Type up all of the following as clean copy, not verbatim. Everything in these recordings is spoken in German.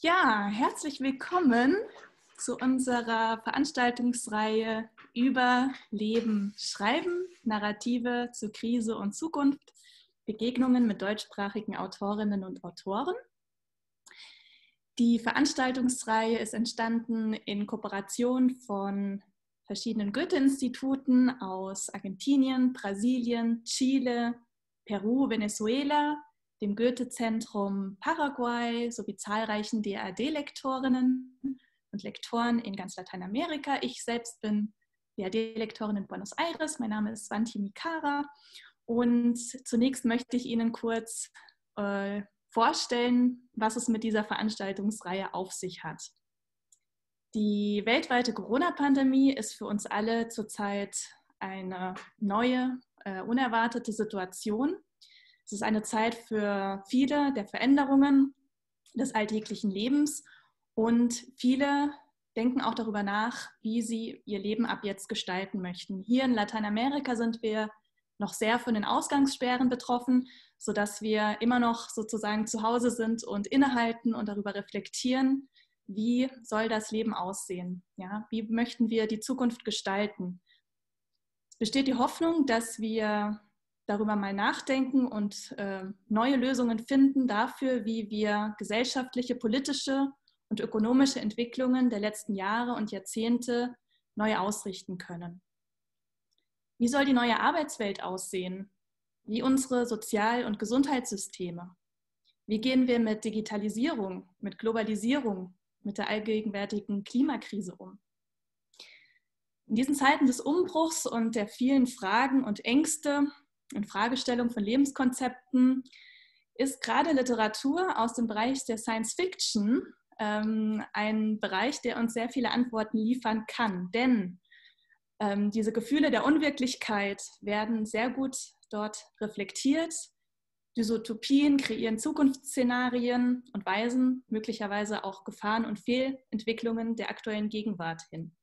Ja, herzlich willkommen zu unserer Veranstaltungsreihe über Leben, Schreiben, Narrative zu Krise und Zukunft, Begegnungen mit deutschsprachigen Autorinnen und Autoren. Die Veranstaltungsreihe ist entstanden in Kooperation von verschiedenen Goethe-Instituten aus Argentinien, Brasilien, Chile, Peru, Venezuela, dem Goethe-Zentrum Paraguay sowie zahlreichen DAAD-Lektorinnen und Lektoren in ganz Lateinamerika. Ich selbst bin DAAD-Lektorin in Buenos Aires. Mein Name ist Svanti Mikara und zunächst möchte ich Ihnen kurz vorstellen, was es mit dieser Veranstaltungsreihe auf sich hat. Die weltweite Corona-Pandemie ist für uns alle zurzeit eine neue, unerwartete Situation. Es ist eine Zeit für viele der Veränderungen des alltäglichen Lebens und viele denken auch darüber nach, wie sie ihr Leben ab jetzt gestalten möchten. Hier in Lateinamerika sind wir noch sehr von den Ausgangssperren betroffen, sodass wir immer noch sozusagen zu Hause sind und innehalten und darüber reflektieren, wie soll das Leben aussehen? Ja, wie möchten wir die Zukunft gestalten? Es besteht die Hoffnung, dass wir darüber mal nachdenken und neue Lösungen finden dafür, wie wir gesellschaftliche, politische und ökonomische Entwicklungen der letzten Jahre und Jahrzehnte neu ausrichten können. Wie soll die neue Arbeitswelt aussehen? Wie unsere Sozial- und Gesundheitssysteme? Wie gehen wir mit Digitalisierung, mit Globalisierung, mit der allgegenwärtigen Klimakrise um? In diesen Zeiten des Umbruchs und der vielen Fragen und Ängste und Fragestellungen von Lebenskonzepten ist gerade Literatur aus dem Bereich der Science Fiction ein Bereich, der uns sehr viele Antworten liefern kann. Denn diese Gefühle der Unwirklichkeit werden sehr gut dort reflektiert. Dystopien kreieren Zukunftsszenarien und weisen möglicherweise auch Gefahren und Fehlentwicklungen der aktuellen Gegenwart hin.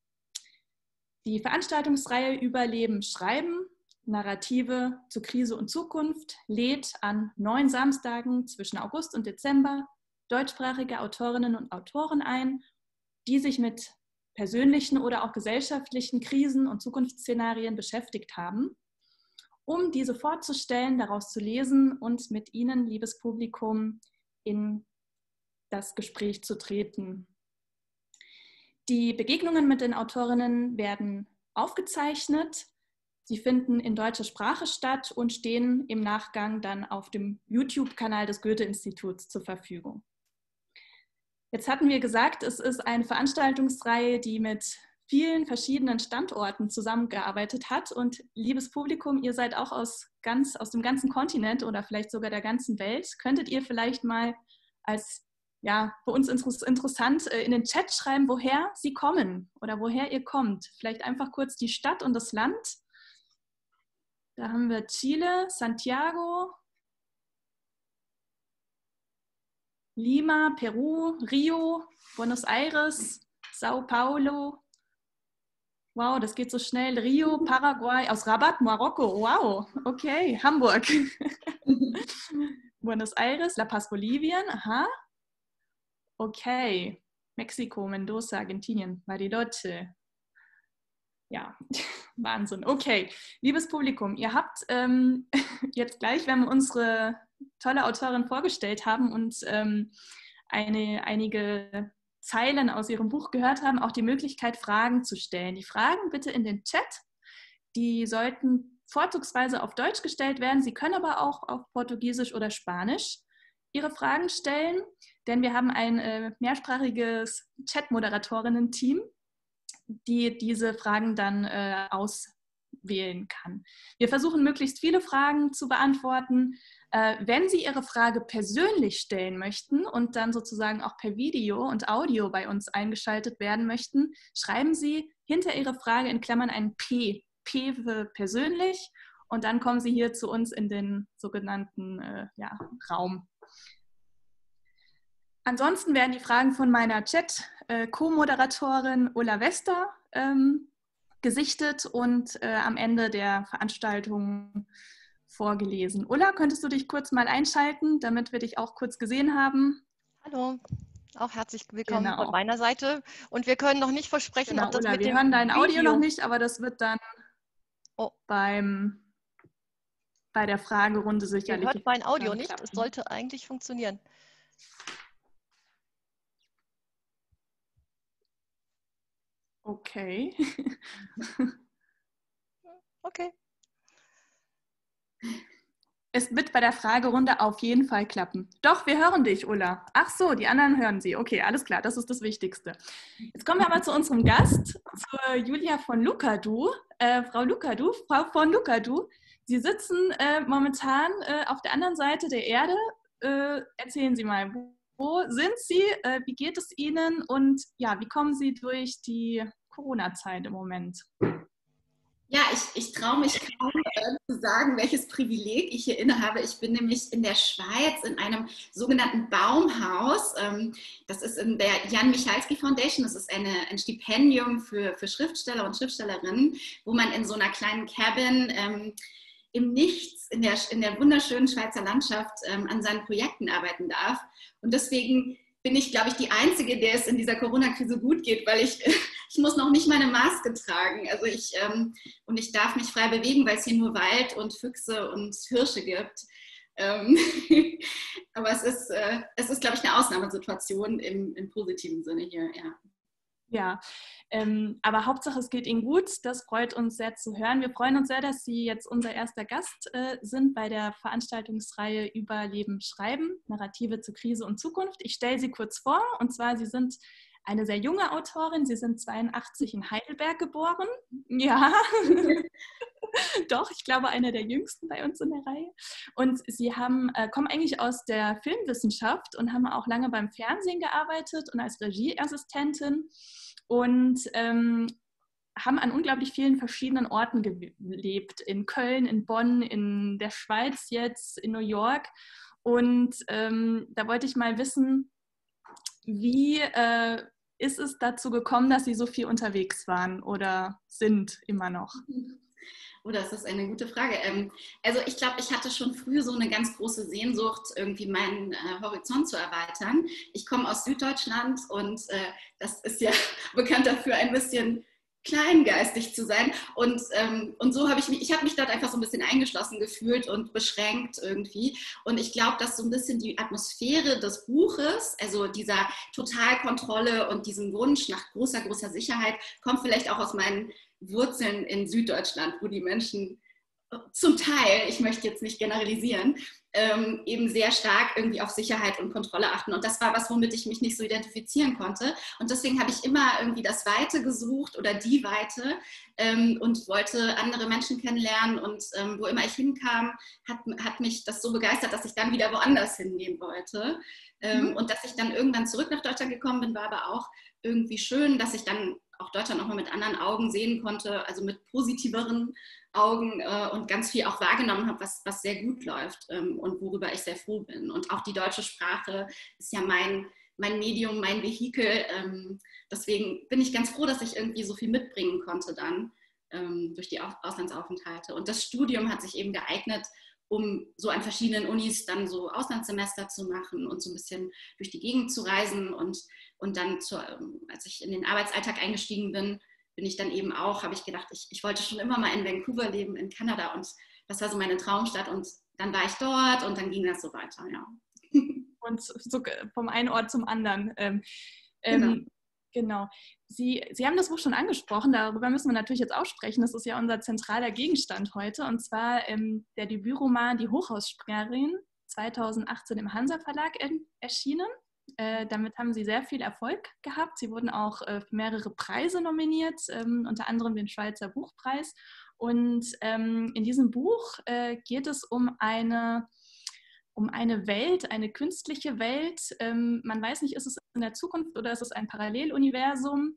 Die Veranstaltungsreihe über Leben, Schreiben, Narrative zu Krise und Zukunft lädt an 9 Samstagen zwischen August und Dezember deutschsprachige Autorinnen und Autoren ein, die sich mit persönlichen oder auch gesellschaftlichen Krisen und Zukunftsszenarien beschäftigt haben, um diese vorzustellen, daraus zu lesen und mit Ihnen, liebes Publikum, in das Gespräch zu treten. Die Begegnungen mit den Autorinnen werden aufgezeichnet. Sie finden in deutscher Sprache statt und stehen im Nachgang dann auf dem YouTube-Kanal des Goethe-Instituts zur Verfügung. Jetzt hatten wir gesagt, es ist eine Veranstaltungsreihe, die mit vielen verschiedenen Standorten zusammengearbeitet hat. Und liebes Publikum, ihr seid auch aus dem ganzen Kontinent oder vielleicht sogar der ganzen Welt. Könntet ihr vielleicht mal als, ja, für uns interessant in den Chat schreiben, woher Sie kommen oder woher ihr kommt? Vielleicht einfach kurz die Stadt und das Land. Da haben wir Chile, Santiago, Lima, Peru, Rio, Buenos Aires, Sao Paulo. Wow, das geht so schnell. Rio, Paraguay, aus Rabat, Marokko. Wow, okay. Hamburg. Buenos Aires, La Paz, Bolivien. Aha. Okay. Mexiko, Mendoza, Argentinien, Bariloche. Ja, Wahnsinn. Okay, liebes Publikum, ihr habt jetzt gleich, wenn wir unsere tolle Autorin vorgestellt haben und einige Zeilen aus ihrem Buch gehört haben, auch die Möglichkeit, Fragen zu stellen. Die Fragen bitte in den Chat. Die sollten vorzugsweise auf Deutsch gestellt werden. Sie können aber auch auf Portugiesisch oder Spanisch Ihre Fragen stellen, denn wir haben ein mehrsprachiges Chat-Moderatorinnen-Team, die diese Fragen dann auswählen kann. Wir versuchen, möglichst viele Fragen zu beantworten. Wenn Sie Ihre Frage persönlich stellen möchten und dann sozusagen auch per Video und Audio bei uns eingeschaltet werden möchten, schreiben Sie hinter Ihre Frage in Klammern ein P. P für persönlich und dann kommen Sie hier zu uns in den sogenannten Raum. Ansonsten werden die Fragen von meiner Chat-Co-Moderatorin Ulla Wester gesichtet und am Ende der Veranstaltung vorgelesen. Ulla, könntest du dich kurz mal einschalten, damit wir dich auch kurz gesehen haben? Hallo. Auch herzlich willkommen von Genau. meiner Seite. Und wir können noch nicht versprechen, ob Genau, das Ulla, mit wir dem hören dein Audio noch Video... nicht, aber das wird dann Oh, bei der Fragerunde ihr sicherlich hört mein Audio nicht. Es klappen. sollte eigentlich funktionieren. Okay. Okay. Es wird bei der Fragerunde auf jeden Fall klappen. Doch, wir hören dich, Ulla. Ach so, die anderen hören sie. Okay, alles klar, das ist das Wichtigste. Jetzt kommen wir aber zu unserem Gast, zur Julia von Lukadu. Frau von Lukadu. Sie sitzen momentan auf der anderen Seite der Erde. Erzählen Sie mal, wo sind Sie? Wie geht es Ihnen? Und ja, wie kommen Sie durch die Corona-Zeit im Moment? Ja, ich traue mich kaum zu sagen, welches Privileg ich hier innehabe. Ich bin nämlich in der Schweiz in einem sogenannten Baumhaus. Das ist in der Jan Michalski Foundation. Das ist ein Stipendium für Schriftsteller und Schriftstellerinnen, wo man in so einer kleinen Cabin im Nichts, in der wunderschönen Schweizer Landschaft an seinen Projekten arbeiten darf. Und deswegen bin ich, glaube ich, die Einzige, der es in dieser Corona-Krise gut geht, weil ich muss noch nicht meine Maske tragen. Also und ich darf mich frei bewegen, weil es hier nur Wald und Füchse und Hirsche gibt. Aber es ist, glaube ich, eine Ausnahmesituation im positiven Sinne hier, ja. Ja, aber Hauptsache es geht Ihnen gut. Das freut uns sehr zu hören. Wir freuen uns sehr, dass Sie jetzt unser erster Gast sind bei der Veranstaltungsreihe Überleben, Schreiben, Narrative zu Krise und Zukunft. Ich stelle Sie kurz vor, und zwar Sie sind eine sehr junge Autorin. Sie sind 82 in Heidelberg geboren. Ja, doch, ich glaube, eine der jüngsten bei uns in der Reihe. Und Sie kommen eigentlich aus der Filmwissenschaft und haben auch lange beim Fernsehen gearbeitet und als Regieassistentin und haben an unglaublich vielen verschiedenen Orten gelebt. In Köln, in Bonn, in der Schweiz jetzt, in New York. Und da wollte ich mal wissen, wie ist es dazu gekommen, dass Sie so viel unterwegs waren oder sind immer noch? Oh, das ist eine gute Frage. Also ich glaube, ich hatte schon früh so eine ganz große Sehnsucht, irgendwie meinen Horizont zu erweitern. Ich komme aus Süddeutschland und das ist ja bekannt dafür, ein bisschen kleingeistig zu sein. Und so habe ich habe mich dort einfach so ein bisschen eingeschlossen gefühlt und beschränkt irgendwie. Und ich glaube, dass so ein bisschen die Atmosphäre des Buches, also dieser Totalkontrolle und diesem Wunsch nach großer, großer Sicherheit, kommt vielleicht auch aus meinen Wurzeln in Süddeutschland, wo die Menschen zum Teil, ich möchte jetzt nicht generalisieren, eben sehr stark irgendwie auf Sicherheit und Kontrolle achten. Und das war was, womit ich mich nicht so identifizieren konnte. Und deswegen habe ich immer irgendwie das Weite gesucht oder die Weite und wollte andere Menschen kennenlernen. Und wo immer ich hinkam, hat mich das so begeistert, dass ich dann wieder woanders hingehen wollte. Und dass ich dann irgendwann zurück nach Deutschland gekommen bin, war aber auch irgendwie schön, dass ich dann auch Deutschland nochmal mit anderen Augen sehen konnte, also mit positiveren Augen und ganz viel auch wahrgenommen habe, was sehr gut läuft und worüber ich sehr froh bin. Und auch die deutsche Sprache ist ja mein Medium, mein Vehikel. Deswegen bin ich ganz froh, dass ich irgendwie so viel mitbringen konnte dann durch die Auslandsaufenthalte. Und das Studium hat sich eben geeignet, um so an verschiedenen Unis dann so Auslandssemester zu machen und so ein bisschen durch die Gegend zu reisen. Und dann, als ich in den Arbeitsalltag eingestiegen bin, ich dann eben auch, habe ich gedacht, ich wollte schon immer mal in Vancouver leben, in Kanada. Und das war so meine Traumstadt. Und dann war ich dort und dann ging das so weiter, ja. Und so vom einen Ort zum anderen. Genau. Genau. Sie haben das Buch schon angesprochen, darüber müssen wir natürlich jetzt auch sprechen. Das ist ja unser zentraler Gegenstand heute. Und zwar der Debütroman Die Hochhausspringerin, 2018 im Hansa Verlag erschienen. Damit haben Sie sehr viel Erfolg gehabt. Sie wurden auch für mehrere Preise nominiert, unter anderem den Schweizer Buchpreis. Und in diesem Buch geht es um eine Welt, eine künstliche Welt. Man weiß nicht, ist es in der Zukunft oder ist es ein Paralleluniversum?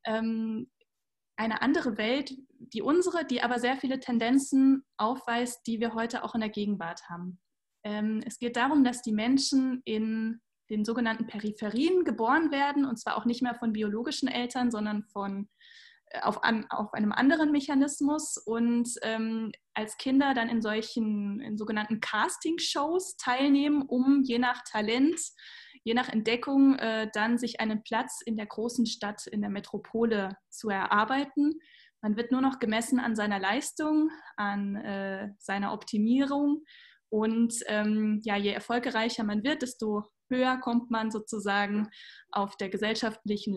Eine andere Welt, die unsere, die aber sehr viele Tendenzen aufweist, die wir heute auch in der Gegenwart haben. Es geht darum, dass die Menschen in den sogenannten Peripherien geboren werden, und zwar auch nicht mehr von biologischen Eltern, sondern auf einem anderen Mechanismus und als Kinder dann in sogenannten Casting-Shows teilnehmen, um je nach Talent je nach Entdeckung dann sich einen Platz in der großen Stadt, in der Metropole zu erarbeiten. Man wird nur noch gemessen an seiner Leistung, an seiner Optimierung und je erfolgreicher man wird, desto höher kommt man sozusagen auf der gesellschaftlichen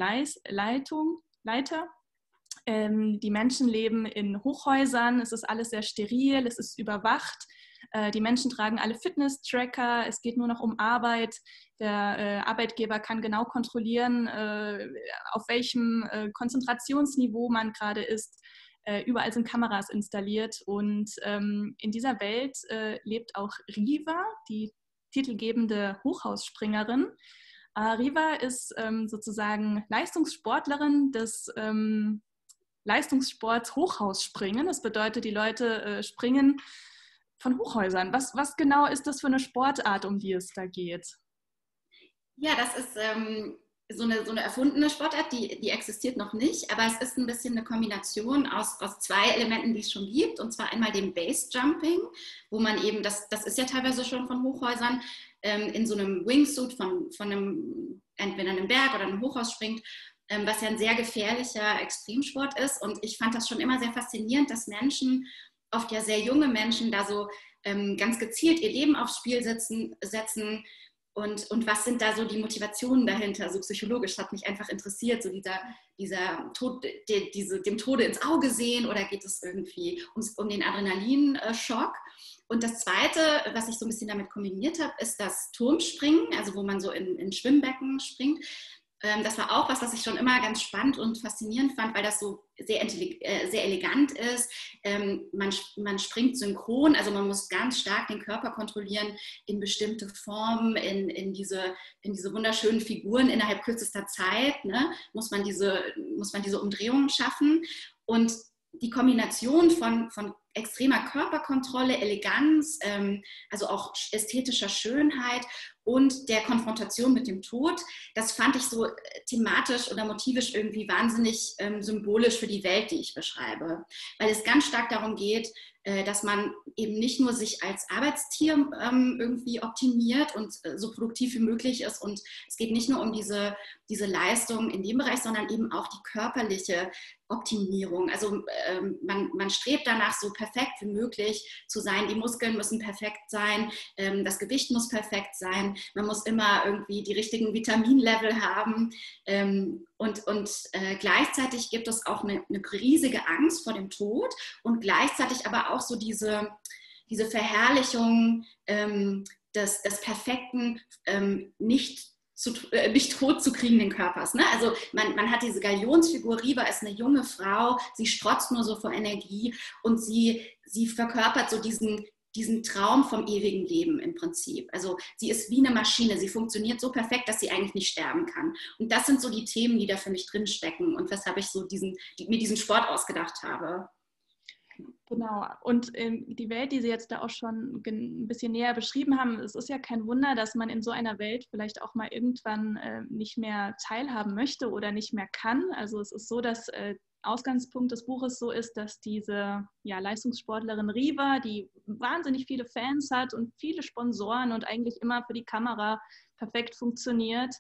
Leiter. Die Menschen leben in Hochhäusern, es ist alles sehr steril, es ist überwacht. Die Menschen tragen alle Fitness-Tracker, es geht nur noch um Arbeit. Der Arbeitgeber kann genau kontrollieren, auf welchem Konzentrationsniveau man gerade ist. Überall sind Kameras installiert und in dieser Welt lebt auch Riva, die titelgebende Hochhausspringerin. Riva ist sozusagen Leistungssportlerin des Leistungssports Hochhausspringen. Das bedeutet, die Leute springen von Hochhäusern. Was genau ist das für eine Sportart, um die es da geht? Ja, das ist so eine erfundene Sportart, die existiert noch nicht, aber es ist ein bisschen eine Kombination aus zwei Elementen, die es schon gibt, und zwar einmal dem Base-Jumping, wo man eben, das ist ja teilweise schon von Hochhäusern, in so einem Wingsuit von entweder einem Berg oder einem Hochhaus springt, was ja ein sehr gefährlicher Extremsport ist. Und ich fand das schon immer sehr faszinierend, dass Menschen, oft ja sehr junge Menschen, da so ganz gezielt ihr Leben aufs Spiel setzen. Und was sind da so die Motivationen dahinter, so psychologisch, hat mich einfach interessiert, so dieser Tod, dem Tode ins Auge sehen, oder geht es irgendwie um den Adrenalinschock? Und das Zweite, was ich so ein bisschen damit kombiniert habe, ist das Turmspringen, also wo man so in Schwimmbecken springt. Das war auch was ich schon immer ganz spannend und faszinierend fand, weil das so sehr elegant ist. Man springt synchron, also man muss ganz stark den Körper kontrollieren in bestimmte Formen, in diese wunderschönen Figuren innerhalb kürzester Zeit, ne? muss man diese Umdrehungen schaffen. Und die Kombination von extremer Körperkontrolle, Eleganz, also auch ästhetischer Schönheit und der Konfrontation mit dem Tod, das fand ich so thematisch oder motivisch irgendwie wahnsinnig symbolisch für die Welt, die ich beschreibe. Weil es ganz stark darum geht, dass man eben nicht nur sich als Arbeitstier irgendwie optimiert und so produktiv wie möglich ist. Und es geht nicht nur um diese Leistung in dem Bereich, sondern eben auch die körperliche Optimierung. Also man strebt danach, so perfekt wie möglich zu sein. Die Muskeln müssen perfekt sein, das Gewicht muss perfekt sein. Man muss immer irgendwie die richtigen Vitaminlevel haben. Und gleichzeitig gibt es auch eine riesige Angst vor dem Tod und gleichzeitig aber auch so diese Verherrlichung des perfekten, nicht tot zu kriegenden Körpers. Ne? Also man hat diese Galionsfigur, Riva ist eine junge Frau, sie strotzt nur so vor Energie und sie verkörpert so diesen Traum vom ewigen Leben im Prinzip. Also sie ist wie eine Maschine, sie funktioniert so perfekt, dass sie eigentlich nicht sterben kann. Und das sind so die Themen, die da für mich drinstecken und weshalb ich so mir diesen Sport ausgedacht habe. Genau, und die Welt, die Sie jetzt da auch schon ein bisschen näher beschrieben haben, es ist ja kein Wunder, dass man in so einer Welt vielleicht auch mal irgendwann nicht mehr teilhaben möchte oder nicht mehr kann. Also es ist so, dass Ausgangspunkt des Buches so ist, dass diese Leistungssportlerin Riva, die wahnsinnig viele Fans hat und viele Sponsoren und eigentlich immer für die Kamera perfekt funktioniert,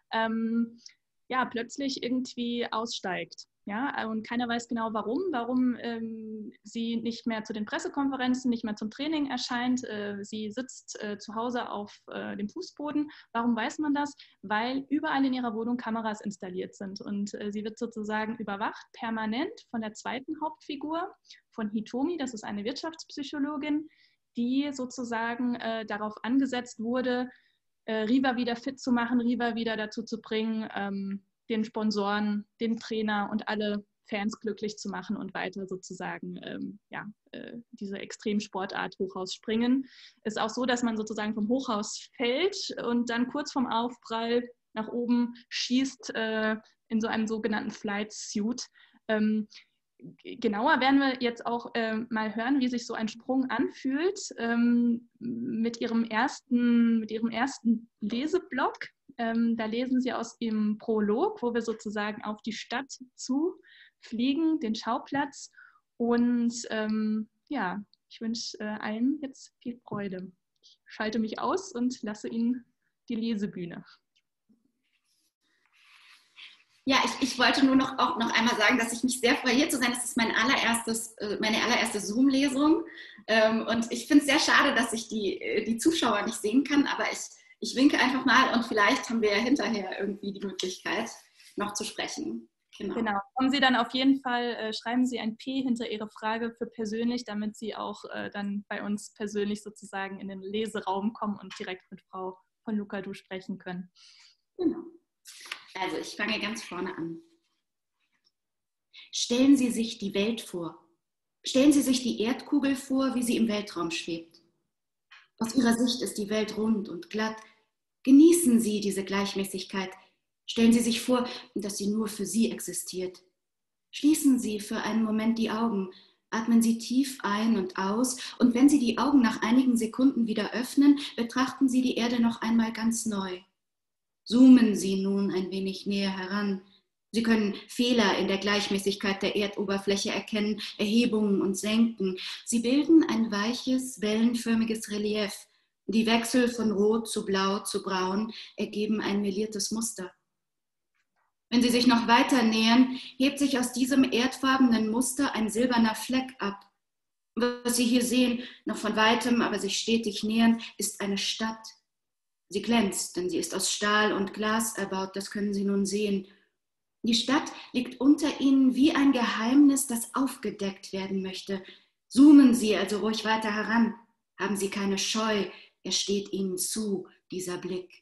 plötzlich irgendwie aussteigt. Ja, und keiner weiß genau, warum sie nicht mehr zu den Pressekonferenzen, nicht mehr zum Training erscheint. Sie sitzt zu Hause auf dem Fußboden. Warum weiß man das? Weil überall in ihrer Wohnung Kameras installiert sind. Und sie wird sozusagen überwacht, permanent von der zweiten Hauptfigur, von Hitomi, das ist eine Wirtschaftspsychologin, die sozusagen darauf angesetzt wurde, Riva wieder fit zu machen, Riva wieder dazu zu bringen, den Sponsoren, den Trainer und alle Fans glücklich zu machen und weiter sozusagen diese Extremsportart Hochhaus springen. Ist auch so, dass man sozusagen vom Hochhaus fällt und dann kurz vorm Aufprall nach oben schießt in so einem sogenannten Flight Suit. Genauer werden wir jetzt auch mal hören, wie sich so ein Sprung anfühlt mit ihrem ersten Leseblock. Da lesen Sie aus Ihrem Prolog, wo wir sozusagen auf die Stadt zufliegen, den Schauplatz. Und ich wünsche allen jetzt viel Freude. Ich schalte mich aus und lasse Ihnen die Lesebühne. Ja, ich wollte nur auch noch einmal sagen, dass ich mich sehr freue, hier zu sein. Das ist meine allererste Zoom-Lesung. Und ich finde es sehr schade, dass ich die Zuschauer nicht sehen kann, aber ich winke einfach mal und vielleicht haben wir ja hinterher irgendwie die Möglichkeit, noch zu sprechen. Genau. Kommen Sie dann auf jeden Fall, schreiben Sie ein P hinter Ihre Frage für persönlich, damit Sie auch dann bei uns persönlich sozusagen in den Leseraum kommen und direkt mit Frau von Lucadou sprechen können. Genau. Also ich fange ganz vorne an. Stellen Sie sich die Welt vor. Stellen Sie sich die Erdkugel vor, wie sie im Weltraum schwebt. Aus Ihrer Sicht ist die Welt rund und glatt. Genießen Sie diese Gleichmäßigkeit. Stellen Sie sich vor, dass sie nur für Sie existiert. Schließen Sie für einen Moment die Augen. Atmen Sie tief ein und aus. Und wenn Sie die Augen nach einigen Sekunden wieder öffnen, betrachten Sie die Erde noch einmal ganz neu. Zoomen Sie nun ein wenig näher heran. Sie können Fehler in der Gleichmäßigkeit der Erdoberfläche erkennen, Erhebungen und Senken. Sie bilden ein weiches, wellenförmiges Relief. Die Wechsel von Rot zu Blau zu Braun ergeben ein meliertes Muster. Wenn Sie sich noch weiter nähern, hebt sich aus diesem erdfarbenen Muster ein silberner Fleck ab. Was Sie hier sehen, noch von weitem, aber sich stetig nähern, ist eine Stadt. Sie glänzt, denn sie ist aus Stahl und Glas erbaut, das können Sie nun sehen. Die Stadt liegt unter Ihnen wie ein Geheimnis, das aufgedeckt werden möchte. Zoomen Sie also ruhig weiter heran. Haben Sie keine Scheu, er steht Ihnen zu, dieser Blick.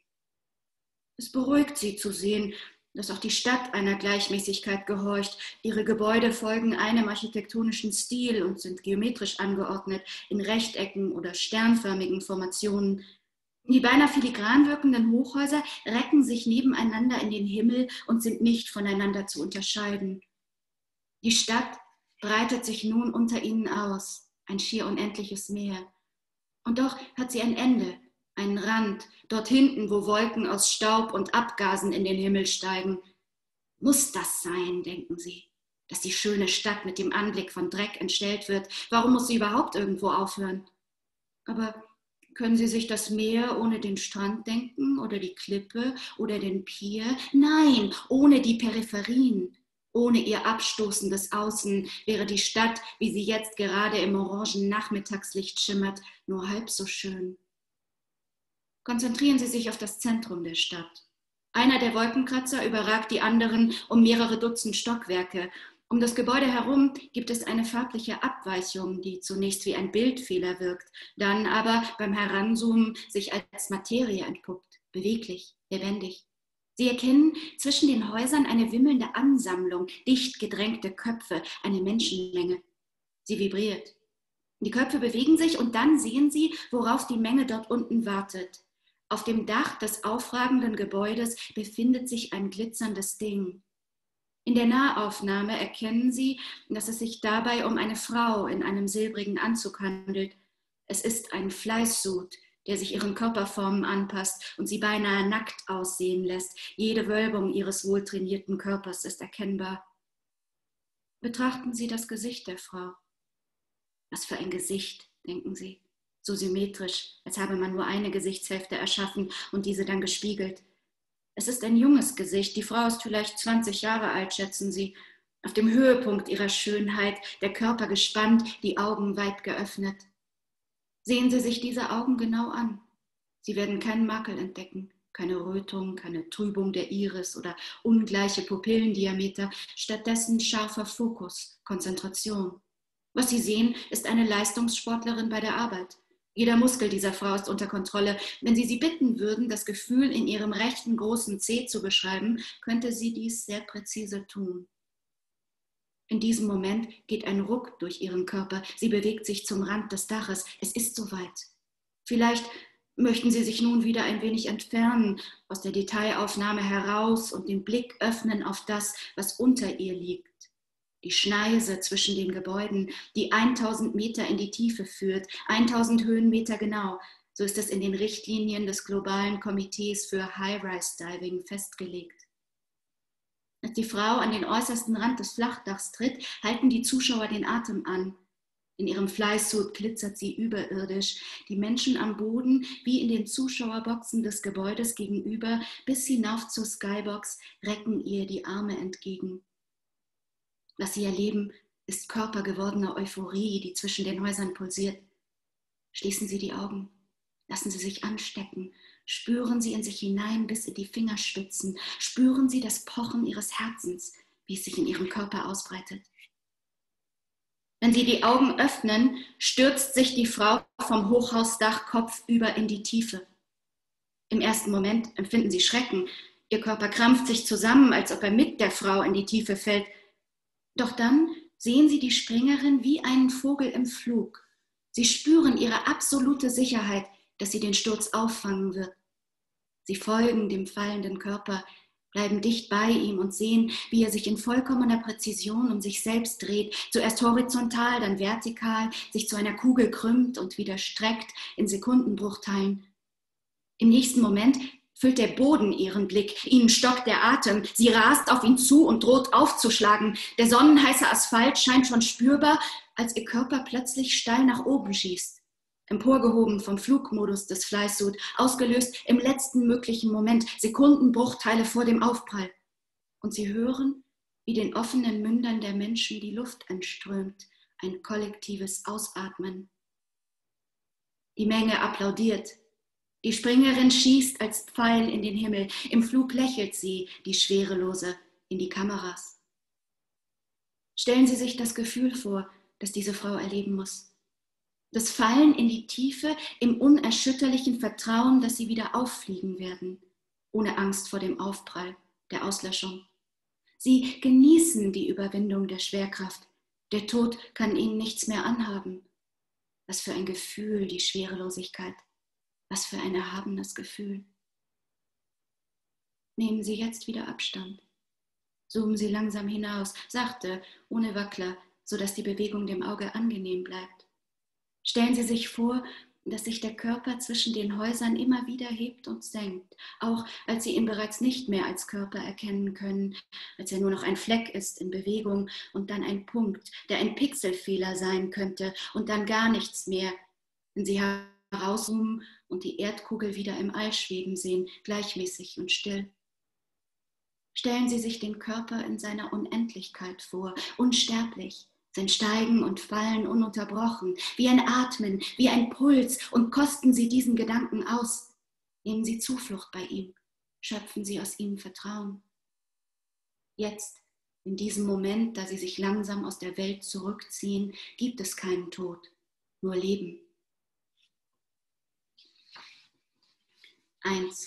Es beruhigt Sie zu sehen, dass auch die Stadt einer Gleichmäßigkeit gehorcht. Ihre Gebäude folgen einem architektonischen Stil und sind geometrisch angeordnet, in Rechtecken oder sternförmigen Formationen. Die beinahe filigran wirkenden Hochhäuser recken sich nebeneinander in den Himmel und sind nicht voneinander zu unterscheiden. Die Stadt breitet sich nun unter ihnen aus, ein schier unendliches Meer. Und doch hat sie ein Ende, einen Rand, dort hinten, wo Wolken aus Staub und Abgasen in den Himmel steigen. Muss das sein, denken Sie, dass die schöne Stadt mit dem Anblick von Dreck entstellt wird? Warum muss sie überhaupt irgendwo aufhören? Aber können Sie sich das Meer ohne den Strand denken oder die Klippe oder den Pier? Nein, ohne die Peripherien, ohne ihr abstoßendes Außen wäre die Stadt, wie sie jetzt gerade im orangen Nachmittagslicht schimmert, nur halb so schön. Konzentrieren Sie sich auf das Zentrum der Stadt. Einer der Wolkenkratzer überragt die anderen um mehrere Dutzend Stockwerke. Um das Gebäude herum gibt es eine farbliche Abweichung, die zunächst wie ein Bildfehler wirkt, dann aber beim Heranzoomen sich als Materie entpuppt, beweglich, lebendig. Sie erkennen zwischen den Häusern eine wimmelnde Ansammlung, dicht gedrängte Köpfe, eine Menschenmenge. Sie vibriert. Die Köpfe bewegen sich und dann sehen Sie, worauf die Menge dort unten wartet. Auf dem Dach des aufragenden Gebäudes befindet sich ein glitzerndes Ding. In der Nahaufnahme erkennen Sie, dass es sich dabei um eine Frau in einem silbrigen Anzug handelt. Es ist ein Fleißsud, der sich ihren Körperformen anpasst und sie beinahe nackt aussehen lässt. Jede Wölbung ihres wohltrainierten Körpers ist erkennbar. Betrachten Sie das Gesicht der Frau. Was für ein Gesicht, denken Sie. So symmetrisch, als habe man nur eine Gesichtshälfte erschaffen und diese dann gespiegelt. Es ist ein junges Gesicht, die Frau ist vielleicht 20 Jahre alt, schätzen Sie. Auf dem Höhepunkt ihrer Schönheit, der Körper gespannt, die Augen weit geöffnet. Sehen Sie sich diese Augen genau an. Sie werden keinen Makel entdecken, keine Rötung, keine Trübung der Iris oder ungleiche Pupillendiameter, stattdessen scharfer Fokus, Konzentration. Was Sie sehen, ist eine Leistungssportlerin bei der Arbeit. Jeder Muskel dieser Frau ist unter Kontrolle. Wenn Sie sie bitten würden, das Gefühl in ihrem rechten großen Zeh zu beschreiben, könnte sie dies sehr präzise tun. In diesem Moment geht ein Ruck durch ihren Körper. Sie bewegt sich zum Rand des Daches. Es ist soweit. Vielleicht möchten Sie sich nun wieder ein wenig entfernen, aus der Detailaufnahme heraus und den Blick öffnen auf das, was unter ihr liegt. Die Schneise zwischen den Gebäuden, die 1000 Meter in die Tiefe führt, 1000 Höhenmeter genau. So ist es in den Richtlinien des globalen Komitees für High-Rise-Diving festgelegt. Als die Frau an den äußersten Rand des Flachdachs tritt, halten die Zuschauer den Atem an. In ihrem Fleißsuit glitzert sie überirdisch. Die Menschen am Boden, wie in den Zuschauerboxen des Gebäudes gegenüber, bis hinauf zur Skybox, recken ihr die Arme entgegen. Was sie erleben, ist körpergewordene Euphorie, die zwischen den Häusern pulsiert. Schließen Sie die Augen, lassen Sie sich anstecken, spüren Sie in sich hinein bis in die Fingerspitzen, spüren Sie das Pochen Ihres Herzens, wie es sich in Ihrem Körper ausbreitet. Wenn Sie die Augen öffnen, stürzt sich die Frau vom Hochhausdach kopfüber in die Tiefe. Im ersten Moment empfinden Sie Schrecken. Ihr Körper krampft sich zusammen, als ob er mit der Frau in die Tiefe fällt. Doch dann sehen Sie die Springerin wie einen Vogel im Flug. Sie spüren ihre absolute Sicherheit, dass sie den Sturz auffangen wird. Sie folgen dem fallenden Körper, bleiben dicht bei ihm und sehen, wie er sich in vollkommener Präzision um sich selbst dreht, zuerst horizontal, dann vertikal, sich zu einer Kugel krümmt und wieder streckt in Sekundenbruchteilen. Im nächsten Moment füllt der Boden ihren Blick, ihnen stockt der Atem, sie rast auf ihn zu und droht aufzuschlagen. Der sonnenheiße Asphalt scheint schon spürbar, als ihr Körper plötzlich steil nach oben schießt. Emporgehoben vom Flugmodus des Flysuit, ausgelöst im letzten möglichen Moment, Sekundenbruchteile vor dem Aufprall. Und sie hören, wie den offenen Mündern der Menschen die Luft entströmt, ein kollektives Ausatmen. Die Menge applaudiert. Die Springerin schießt als Pfeil in den Himmel. Im Flug lächelt sie, die Schwerelose, in die Kameras. Stellen Sie sich das Gefühl vor, das diese Frau erleben muss. Das Fallen in die Tiefe im unerschütterlichen Vertrauen, dass sie wieder auffliegen werden, ohne Angst vor dem Aufprall, der Auslöschung. Sie genießen die Überwindung der Schwerkraft. Der Tod kann ihnen nichts mehr anhaben. Was für ein Gefühl, die Schwerelosigkeit. Was für ein erhabenes Gefühl. Nehmen Sie jetzt wieder Abstand. Zoomen Sie langsam hinaus, sachte, ohne Wackler, sodass die Bewegung dem Auge angenehm bleibt. Stellen Sie sich vor, dass sich der Körper zwischen den Häusern immer wieder hebt und senkt, auch als Sie ihn bereits nicht mehr als Körper erkennen können, als er nur noch ein Fleck ist in Bewegung und dann ein Punkt, der ein Pixelfehler sein könnte und dann gar nichts mehr, wenn Sie herauszoomen und die Erdkugel wieder im All schweben sehen, gleichmäßig und still. Stellen Sie sich den Körper in seiner Unendlichkeit vor, unsterblich, sein Steigen und Fallen ununterbrochen, wie ein Atmen, wie ein Puls, und kosten Sie diesen Gedanken aus. Nehmen Sie Zuflucht bei ihm, schöpfen Sie aus ihm Vertrauen. Jetzt, in diesem Moment, da Sie sich langsam aus der Welt zurückziehen, gibt es keinen Tod, nur Leben. 1.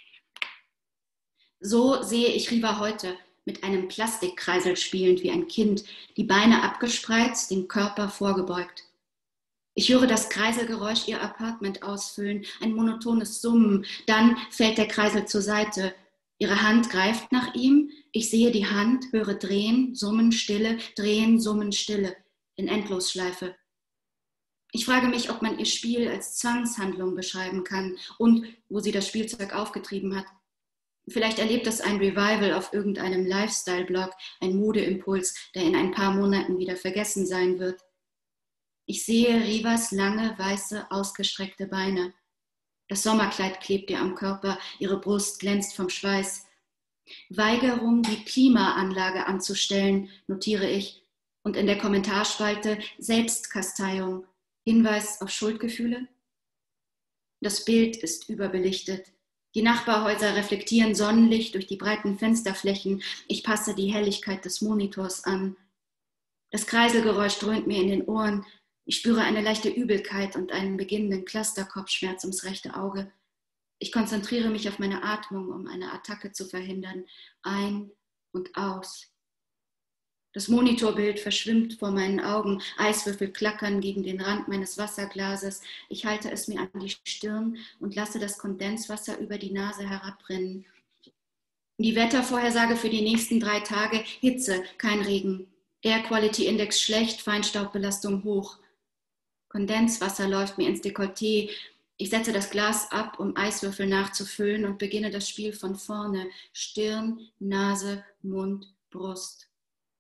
So sehe ich Riva heute, mit einem Plastikkreisel spielend wie ein Kind, die Beine abgespreizt, den Körper vorgebeugt. Ich höre das Kreiselgeräusch ihr Apartment ausfüllen, ein monotones Summen, dann fällt der Kreisel zur Seite. Ihre Hand greift nach ihm, ich sehe die Hand, höre Drehen, Summen, Stille, Drehen, Summen, Stille, in Endlosschleife. Ich frage mich, ob man ihr Spiel als Zwangshandlung beschreiben kann und wo sie das Spielzeug aufgetrieben hat. Vielleicht erlebt es ein Revival auf irgendeinem Lifestyle-Blog, ein Modeimpuls, der in ein paar Monaten wieder vergessen sein wird. Ich sehe Rivas lange, weiße, ausgestreckte Beine. Das Sommerkleid klebt ihr am Körper, ihre Brust glänzt vom Schweiß. Weigerung, die Klimaanlage anzustellen, notiere ich. Und in der Kommentarspalte Selbstkasteiung, Hinweis auf Schuldgefühle. Das Bild ist überbelichtet. Die Nachbarhäuser reflektieren Sonnenlicht durch die breiten Fensterflächen. Ich passe die Helligkeit des Monitors an. Das Kreiselgeräusch dröhnt mir in den Ohren. Ich spüre eine leichte Übelkeit und einen beginnenden Clusterkopfschmerz ums rechte Auge. Ich konzentriere mich auf meine Atmung, um eine Attacke zu verhindern. Ein und aus. Das Monitorbild verschwimmt vor meinen Augen. Eiswürfel klackern gegen den Rand meines Wasserglases. Ich halte es mir an die Stirn und lasse das Kondenswasser über die Nase herabrennen. Die Wettervorhersage für die nächsten 3 Tage: Hitze, kein Regen. Air Quality Index schlecht, Feinstaubbelastung hoch. Kondenswasser läuft mir ins Dekolleté. Ich setze das Glas ab, um Eiswürfel nachzufüllen, und beginne das Spiel von vorne. Stirn, Nase, Mund, Brust.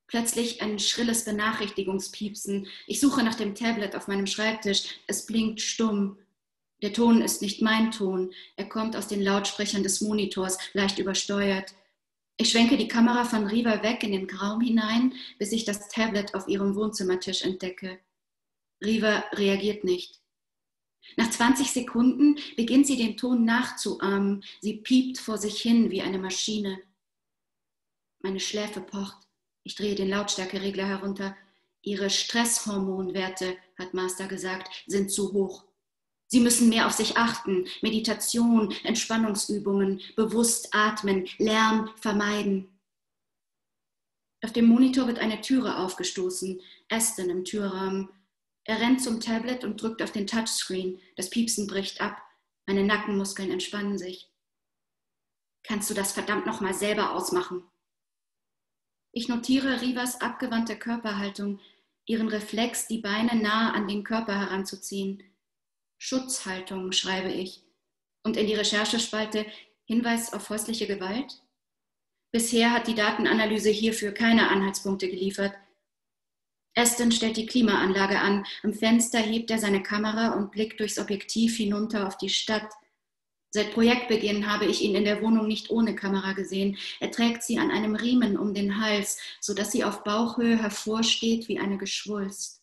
Plötzlich ein schrilles Benachrichtigungspiepsen. Ich suche nach dem Tablet auf meinem Schreibtisch. Es blinkt stumm. Der Ton ist nicht mein Ton. Er kommt aus den Lautsprechern des Monitors, leicht übersteuert. Ich schwenke die Kamera von Riva weg in den Raum hinein, bis ich das Tablet auf ihrem Wohnzimmertisch entdecke. Riva reagiert nicht. Nach 20 Sekunden beginnt sie den Ton nachzuahmen. Sie piept vor sich hin wie eine Maschine. Meine Schläfe pocht. Ich drehe den Lautstärkeregler herunter. Ihre Stresshormonwerte, hat Master gesagt, sind zu hoch. Sie müssen mehr auf sich achten. Meditation, Entspannungsübungen, bewusst atmen, Lärm vermeiden. Auf dem Monitor wird eine Türe aufgestoßen. Aston im Türrahmen. Er rennt zum Tablet und drückt auf den Touchscreen. Das Piepsen bricht ab. Meine Nackenmuskeln entspannen sich. Kannst du das verdammt nochmal selber ausmachen? Ich notiere Rivas abgewandte Körperhaltung, ihren Reflex, die Beine nahe an den Körper heranzuziehen. Schutzhaltung, schreibe ich. Und in die Recherchespalte Hinweis auf häusliche Gewalt? Bisher hat die Datenanalyse hierfür keine Anhaltspunkte geliefert. Aston stellt die Klimaanlage an. Am Fenster hebt er seine Kamera und blickt durchs Objektiv hinunter auf die Stadt. Seit Projektbeginn habe ich ihn in der Wohnung nicht ohne Kamera gesehen. Er trägt sie an einem Riemen um den Hals, sodass sie auf Bauchhöhe hervorsteht wie eine Geschwulst.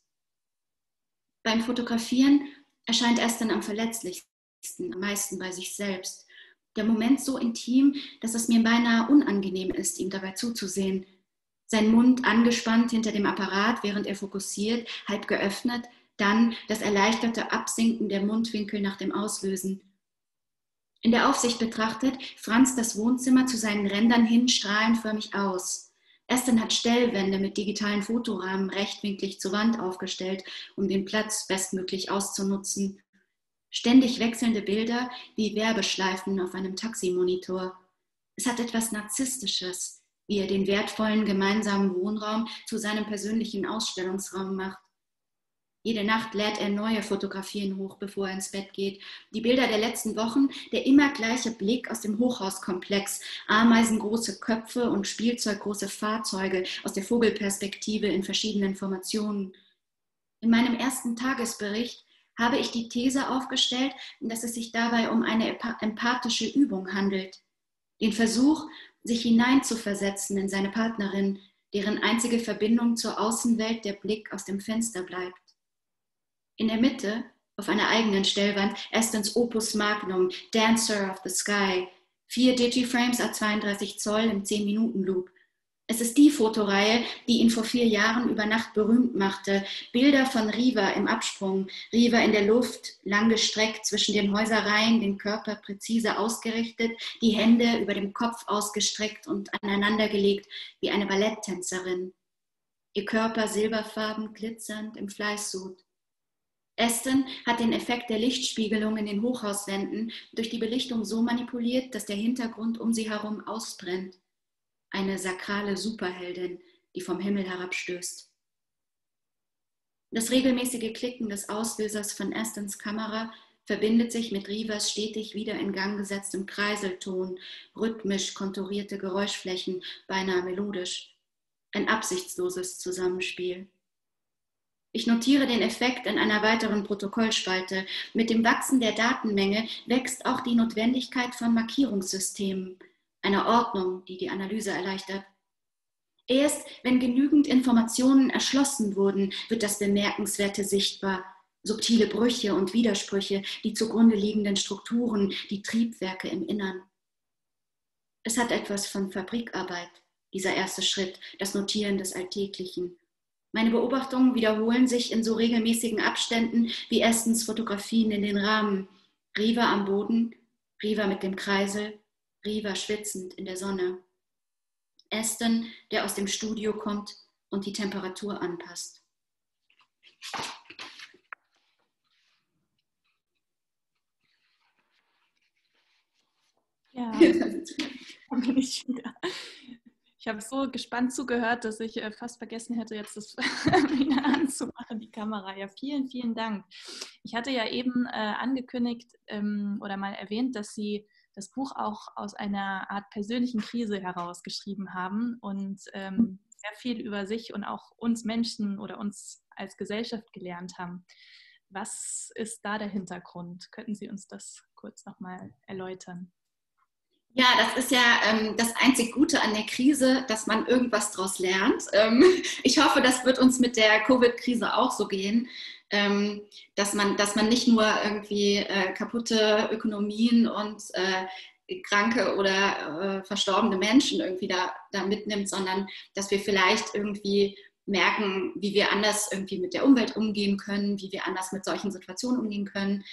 Beim Fotografieren erscheint Aston am verletzlichsten, am meisten bei sich selbst. Der Moment so intim, dass es mir beinahe unangenehm ist, ihm dabei zuzusehen. Sein Mund angespannt hinter dem Apparat, während er fokussiert, halb geöffnet, dann das erleichterte Absinken der Mundwinkel nach dem Auslösen. In der Aufsicht betrachtet, franzt das Wohnzimmer zu seinen Rändern hin strahlenförmig aus. Aston hat Stellwände mit digitalen Fotorahmen rechtwinklig zur Wand aufgestellt, um den Platz bestmöglich auszunutzen. Ständig wechselnde Bilder wie Werbeschleifen auf einem Taximonitor. Es hat etwas Narzisstisches, wie er den wertvollen gemeinsamen Wohnraum zu seinem persönlichen Ausstellungsraum macht. Jede Nacht lädt er neue Fotografien hoch, bevor er ins Bett geht. Die Bilder der letzten Wochen, der immer gleiche Blick aus dem Hochhauskomplex, ameisengroße Köpfe und spielzeuggroße Fahrzeuge aus der Vogelperspektive in verschiedenen Formationen. In meinem ersten Tagesbericht habe ich die These aufgestellt, dass es sich dabei um eine empathische Übung handelt. Den Versuch, sich hineinzuversetzen in seine Partnerin, deren einzige Verbindung zur Außenwelt der Blick aus dem Fenster bleibt. In der Mitte, auf einer eigenen Stellwand, Astons Opus Magnum, Dancer of the Sky, 4 Digiframes à 32 Zoll im 10-Minuten-Loop. Es ist die Fotoreihe, die ihn vor 4 Jahren über Nacht berühmt machte. Bilder von Riva im Absprung, Riva in der Luft, langgestreckt zwischen den Häuserreihen, den Körper präzise ausgerichtet, die Hände über dem Kopf ausgestreckt und aneinandergelegt wie eine Balletttänzerin. Ihr Körper silberfarben, glitzernd im Fleißsud. Aston hat den Effekt der Lichtspiegelung in den Hochhauswänden durch die Belichtung so manipuliert, dass der Hintergrund um sie herum ausbrennt. Eine sakrale Superheldin, die vom Himmel herabstößt. Das regelmäßige Klicken des Auslösers von Astons Kamera verbindet sich mit Rivas stetig wieder in Gang gesetztem Kreiselton, rhythmisch konturierte Geräuschflächen, beinahe melodisch. Ein absichtsloses Zusammenspiel. Ich notiere den Effekt in einer weiteren Protokollspalte. Mit dem Wachsen der Datenmenge wächst auch die Notwendigkeit von Markierungssystemen, einer Ordnung, die die Analyse erleichtert. Erst wenn genügend Informationen erschlossen wurden, wird das Bemerkenswerte sichtbar, subtile Brüche und Widersprüche, die zugrunde liegenden Strukturen, die Triebwerke im Innern. Es hat etwas von Fabrikarbeit, dieser erste Schritt, das Notieren des Alltäglichen. Meine Beobachtungen wiederholen sich in so regelmäßigen Abständen wie Astons Fotografien in den Rahmen. Riva am Boden, Riva mit dem Kreisel, Riva schwitzend in der Sonne. Aston, der aus dem Studio kommt und die Temperatur anpasst. Ja, da bin ich wieder. Ich habe so gespannt zugehört, dass ich fast vergessen hätte, jetzt das wieder anzumachen, die Kamera. Ja, vielen, vielen Dank. Ich hatte ja eben angekündigt oder mal erwähnt, dass Sie das Buch auch aus einer Art persönlichen Krise heraus geschrieben haben. Und sehr viel über sich und auch uns Menschen oder uns als Gesellschaft gelernt haben. Was ist da der Hintergrund? Könnten Sie uns das kurz nochmal erläutern? Ja, das ist ja das einzig Gute an der Krise, dass man irgendwas daraus lernt. Ich hoffe, das wird uns mit der Covid-Krise auch so gehen, dass man nicht nur irgendwie kaputte Ökonomien und kranke oder verstorbene Menschen irgendwie da mitnimmt, sondern dass wir vielleicht irgendwie merken, wie wir anders irgendwie mit der Umwelt umgehen können, wie wir anders mit solchen Situationen umgehen können.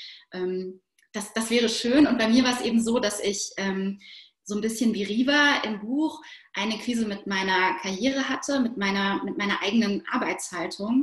Das wäre schön. Und bei mir war es eben so, dass ich so ein bisschen wie Riva im Buch eine Krise mit meiner Karriere hatte, mit meiner eigenen Arbeitshaltung.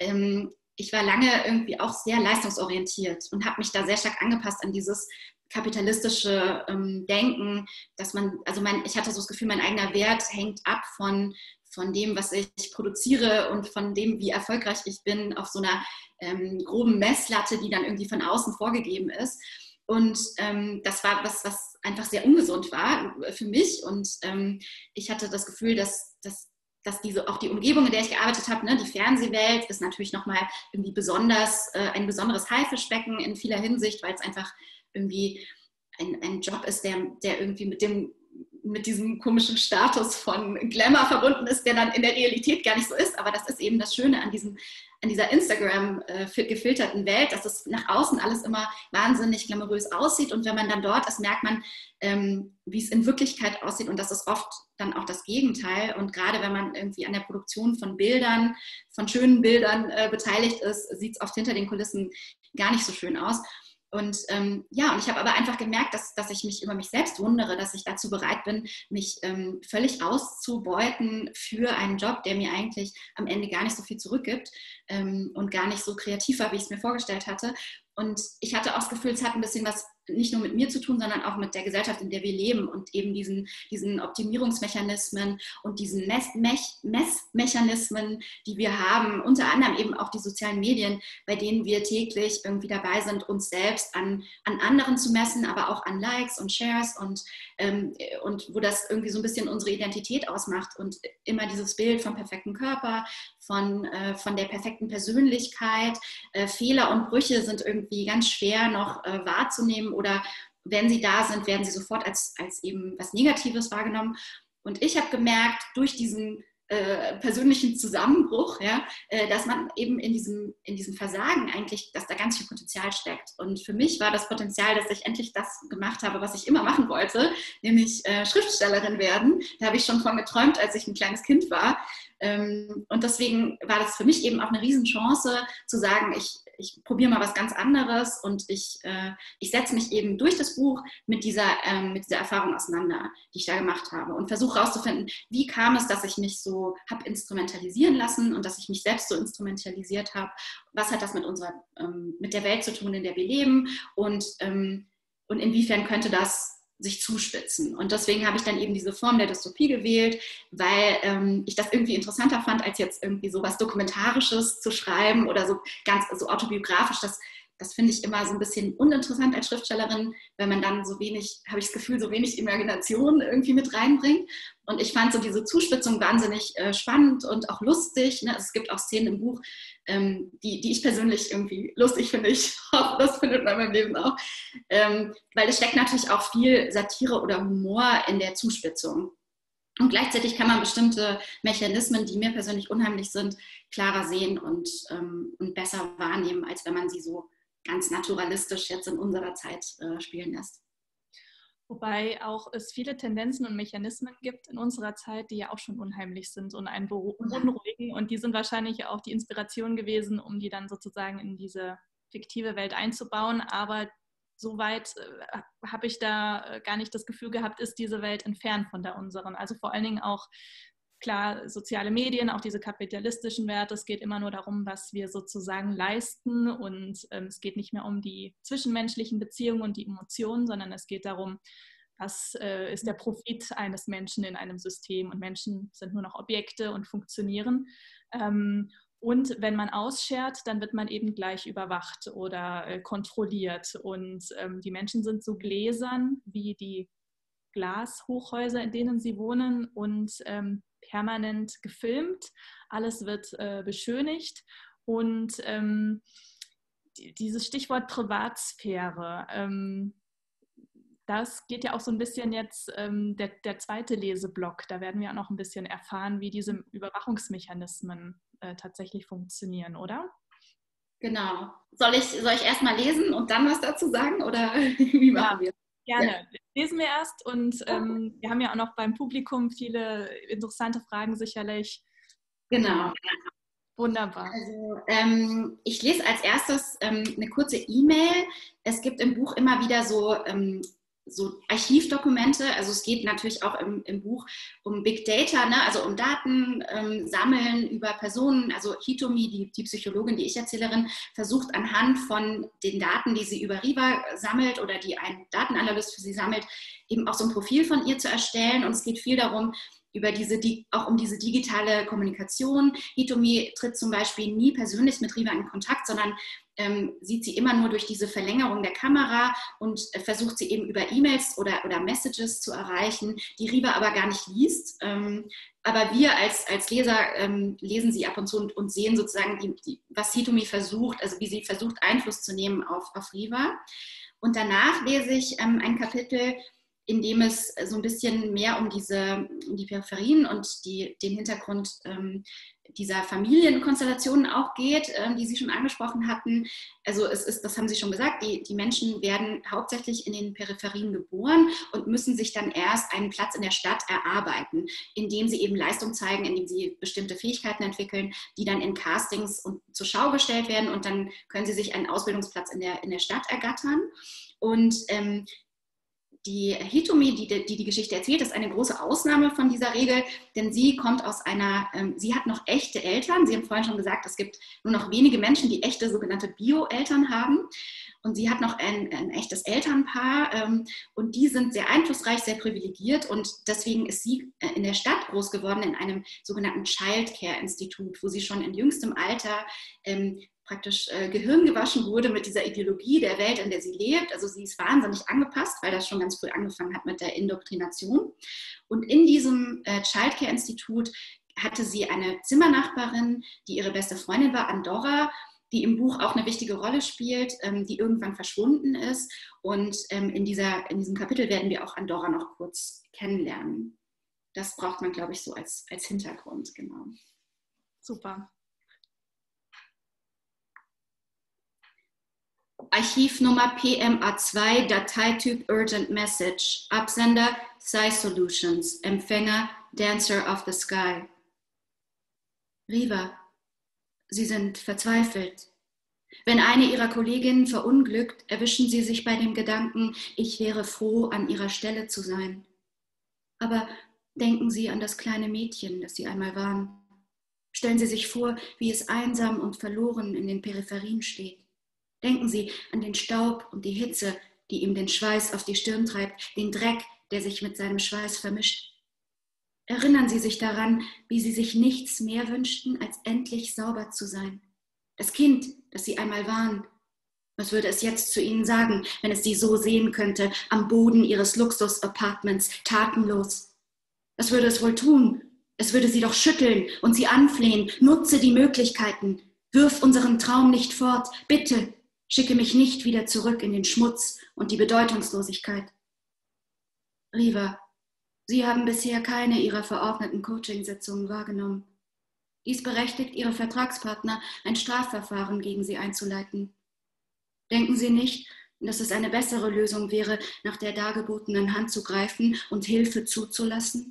Ich war lange irgendwie auch sehr leistungsorientiert und habe mich da sehr stark angepasst an dieses kapitalistische Denken, dass ich hatte so das Gefühl, mein eigener Wert hängt ab von dem, was ich produziere und von dem, wie erfolgreich ich bin, auf so einer groben Messlatte, die dann irgendwie von außen vorgegeben ist. Und das war was einfach sehr ungesund war für mich. Und ich hatte das Gefühl, dass auch die Umgebung, in der ich gearbeitet habe, ne, die Fernsehwelt, ist natürlich nochmal irgendwie ein besonderes Haifischbecken in vieler Hinsicht, weil es einfach irgendwie ein Job ist, der irgendwie mit diesem komischen Status von Glamour verbunden ist, der dann in der Realität gar nicht so ist. Aber das ist eben das Schöne an dieser Instagram gefilterten Welt, dass es nach außen alles immer wahnsinnig glamourös aussieht. Und wenn man dann dort ist, merkt man, wie es in Wirklichkeit aussieht. Und das ist oft dann auch das Gegenteil. Und gerade wenn man irgendwie an der Produktion von Bildern, von schönen Bildern beteiligt ist, sieht es oft hinter den Kulissen gar nicht so schön aus. Und und ich habe aber einfach gemerkt, dass ich mich über mich selbst wundere, dass ich dazu bereit bin, mich völlig auszubeuten für einen Job, der mir eigentlich am Ende gar nicht so viel zurückgibt und gar nicht so kreativ war, wie ich es mir vorgestellt hatte. Und ich hatte auch das Gefühl, es hat ein bisschen was nicht nur mit mir zu tun, sondern auch mit der Gesellschaft, in der wir leben und eben diesen Optimierungsmechanismen und diesen Messmechanismen, die wir haben, unter anderem eben auch die sozialen Medien, bei denen wir täglich irgendwie dabei sind, uns selbst an anderen zu messen, aber auch an Likes und Shares und wo das irgendwie so ein bisschen unsere Identität ausmacht und immer dieses Bild vom perfekten Körper, von der perfekten Persönlichkeit. Fehler und Brüche sind irgendwie ganz schwer noch wahrzunehmen oder wenn sie da sind, werden sie sofort als eben was Negatives wahrgenommen. Und ich habe gemerkt, durch diesen persönlichen Zusammenbruch, ja, dass man eben in diesem Versagen eigentlich, dass da ganz viel Potenzial steckt. Und für mich war das Potenzial, dass ich endlich das gemacht habe, was ich immer machen wollte, nämlich Schriftstellerin werden. Da habe ich schon von geträumt, als ich ein kleines Kind war. Und deswegen war das für mich eben auch eine Riesenchance zu sagen, ich probiere mal was ganz anderes und ich setze mich eben durch das Buch mit dieser Erfahrung auseinander, die ich da gemacht habe und versuche herauszufinden, wie kam es, dass ich mich so habe instrumentalisieren lassen und dass ich mich selbst so instrumentalisiert habe. Was hat das mit der Welt zu tun, in der wir leben und inwiefern könnte das sich zuspitzen. Und deswegen habe ich dann eben diese Form der Dystopie gewählt, weil ich das irgendwie interessanter fand, als jetzt irgendwie so was Dokumentarisches zu schreiben oder so ganz so autobiografisch. Das finde ich immer so ein bisschen uninteressant als Schriftstellerin, wenn man dann so wenig, habe ich das Gefühl, so wenig Imagination irgendwie mit reinbringt. Und ich fand so diese Zuspitzung wahnsinnig spannend und auch lustig. Ne? Es gibt auch Szenen im Buch, die ich persönlich irgendwie lustig finde. Ich hoffe, das findet man in meinem Leben auch. Weil es steckt natürlich auch viel Satire oder Humor in der Zuspitzung. Und gleichzeitig kann man bestimmte Mechanismen, die mir persönlich unheimlich sind, klarer sehen und besser wahrnehmen, als wenn man sie so ganz naturalistisch jetzt in unserer Zeit spielen lässt. Wobei auch es viele Tendenzen und Mechanismen gibt in unserer Zeit, die ja auch schon unheimlich sind und einen beunruhigen. Und die sind wahrscheinlich auch die Inspiration gewesen, um die dann sozusagen in diese fiktive Welt einzubauen. Aber soweit habe ich da gar nicht das Gefühl gehabt, ist diese Welt entfernt von der unseren. Also vor allen Dingen auch, klar, soziale Medien, auch diese kapitalistischen Werte. Es geht immer nur darum, was wir sozusagen leisten. Und es geht nicht mehr um die zwischenmenschlichen Beziehungen und die Emotionen, sondern es geht darum, was ist der Profit eines Menschen in einem System. Und Menschen sind nur noch Objekte und funktionieren. Und wenn man ausschert, dann wird man eben gleich überwacht oder kontrolliert. Und die Menschen sind so gläsern wie die Glashochhäuser, in denen sie wohnen. Und permanent gefilmt, alles wird beschönigt und dieses Stichwort Privatsphäre, das geht ja auch so ein bisschen jetzt, der zweite Leseblock, da werden wir auch noch ein bisschen erfahren, wie diese Überwachungsmechanismen tatsächlich funktionieren, oder? Genau. Soll ich erst mal lesen und dann was dazu sagen oder wie machen wir es? Gerne. Ja. Lesen wir erst und wir haben ja auch noch beim Publikum viele interessante Fragen sicherlich. Genau. Wunderbar. Also ich lese als erstes eine kurze E-Mail. Es gibt im Buch immer wieder so Archivdokumente. Also es geht natürlich auch im Buch um Big Data, ne? Also um Daten sammeln über Personen. Also Hitomi, die Psychologin, die Ich-Erzählerin, versucht anhand von den Daten, die sie über Riva sammelt oder die ein Datenanalyst für sie sammelt, eben auch so ein Profil von ihr zu erstellen. Und es geht viel darum, auch um diese digitale Kommunikation. Hitomi tritt zum Beispiel nie persönlich mit Riva in Kontakt, sondern sieht sie immer nur durch diese Verlängerung der Kamera und versucht sie eben über E-Mails oder Messages zu erreichen, die Riva aber gar nicht liest. Aber wir als Leser lesen sie ab und zu und sehen sozusagen, was Hitomi versucht, also wie sie versucht, Einfluss zu nehmen auf Riva. Und danach lese ich ein Kapitel, in dem es so ein bisschen mehr um die Peripherien und den Hintergrund dieser Familienkonstellationen auch geht, die Sie schon angesprochen hatten. Also das haben Sie schon gesagt, die Menschen werden hauptsächlich in den Peripherien geboren und müssen sich dann erst einen Platz in der Stadt erarbeiten, indem sie eben Leistung zeigen, indem sie bestimmte Fähigkeiten entwickeln, die dann in Castings zur Schau gestellt werden und dann können sie sich einen Ausbildungsplatz in der Stadt ergattern. Und die Hitomi, die Geschichte erzählt, ist eine große Ausnahme von dieser Regel, denn sie kommt aus sie hat noch echte Eltern. Sie haben vorhin schon gesagt, es gibt nur noch wenige Menschen, die echte sogenannte Bio-Eltern haben. Und sie hat noch ein echtes Elternpaar und die sind sehr einflussreich, sehr privilegiert und deswegen ist sie in der Stadt groß geworden, in einem sogenannten Child-Care-Institut, wo sie schon in jüngstem Alter praktisch gehirngewaschen wurde mit dieser Ideologie der Welt, in der sie lebt. Also sie ist wahnsinnig angepasst, weil das schon ganz früh angefangen hat mit der Indoktrination. Und in diesem Childcare-Institut hatte sie eine Zimmernachbarin, die ihre beste Freundin war, Andorra, die im Buch auch eine wichtige Rolle spielt, die irgendwann verschwunden ist. Und in diesem Kapitel werden wir auch Andorra noch kurz kennenlernen. Das braucht man, glaube ich, so als Hintergrund, genau. Super. Archivnummer PMA2, Dateityp Urgent Message, Absender Sci Solutions, Empfänger Dancer of the Sky. Riva, Sie sind verzweifelt. Wenn eine Ihrer Kolleginnen verunglückt, erwischen Sie sich bei dem Gedanken, ich wäre froh, an Ihrer Stelle zu sein. Aber denken Sie an das kleine Mädchen, das Sie einmal waren. Stellen Sie sich vor, wie es einsam und verloren in den Peripherien steht. Denken Sie an den Staub und die Hitze, die ihm den Schweiß auf die Stirn treibt, den Dreck, der sich mit seinem Schweiß vermischt. Erinnern Sie sich daran, wie Sie sich nichts mehr wünschten, als endlich sauber zu sein. Das Kind, das Sie einmal waren. Was würde es jetzt zu Ihnen sagen, wenn es Sie so sehen könnte, am Boden Ihres Luxus-Apartments, tatenlos? Was würde es wohl tun? Es würde Sie doch schütteln und Sie anflehen. Nutze die Möglichkeiten. Wirf unseren Traum nicht fort. Bitte. Schicke mich nicht wieder zurück in den Schmutz und die Bedeutungslosigkeit. Riva, Sie haben bisher keine Ihrer verordneten Coaching-Sitzungen wahrgenommen. Dies berechtigt Ihre Vertragspartner, ein Strafverfahren gegen Sie einzuleiten. Denken Sie nicht, dass es eine bessere Lösung wäre, nach der dargebotenen Hand zu greifen und Hilfe zuzulassen?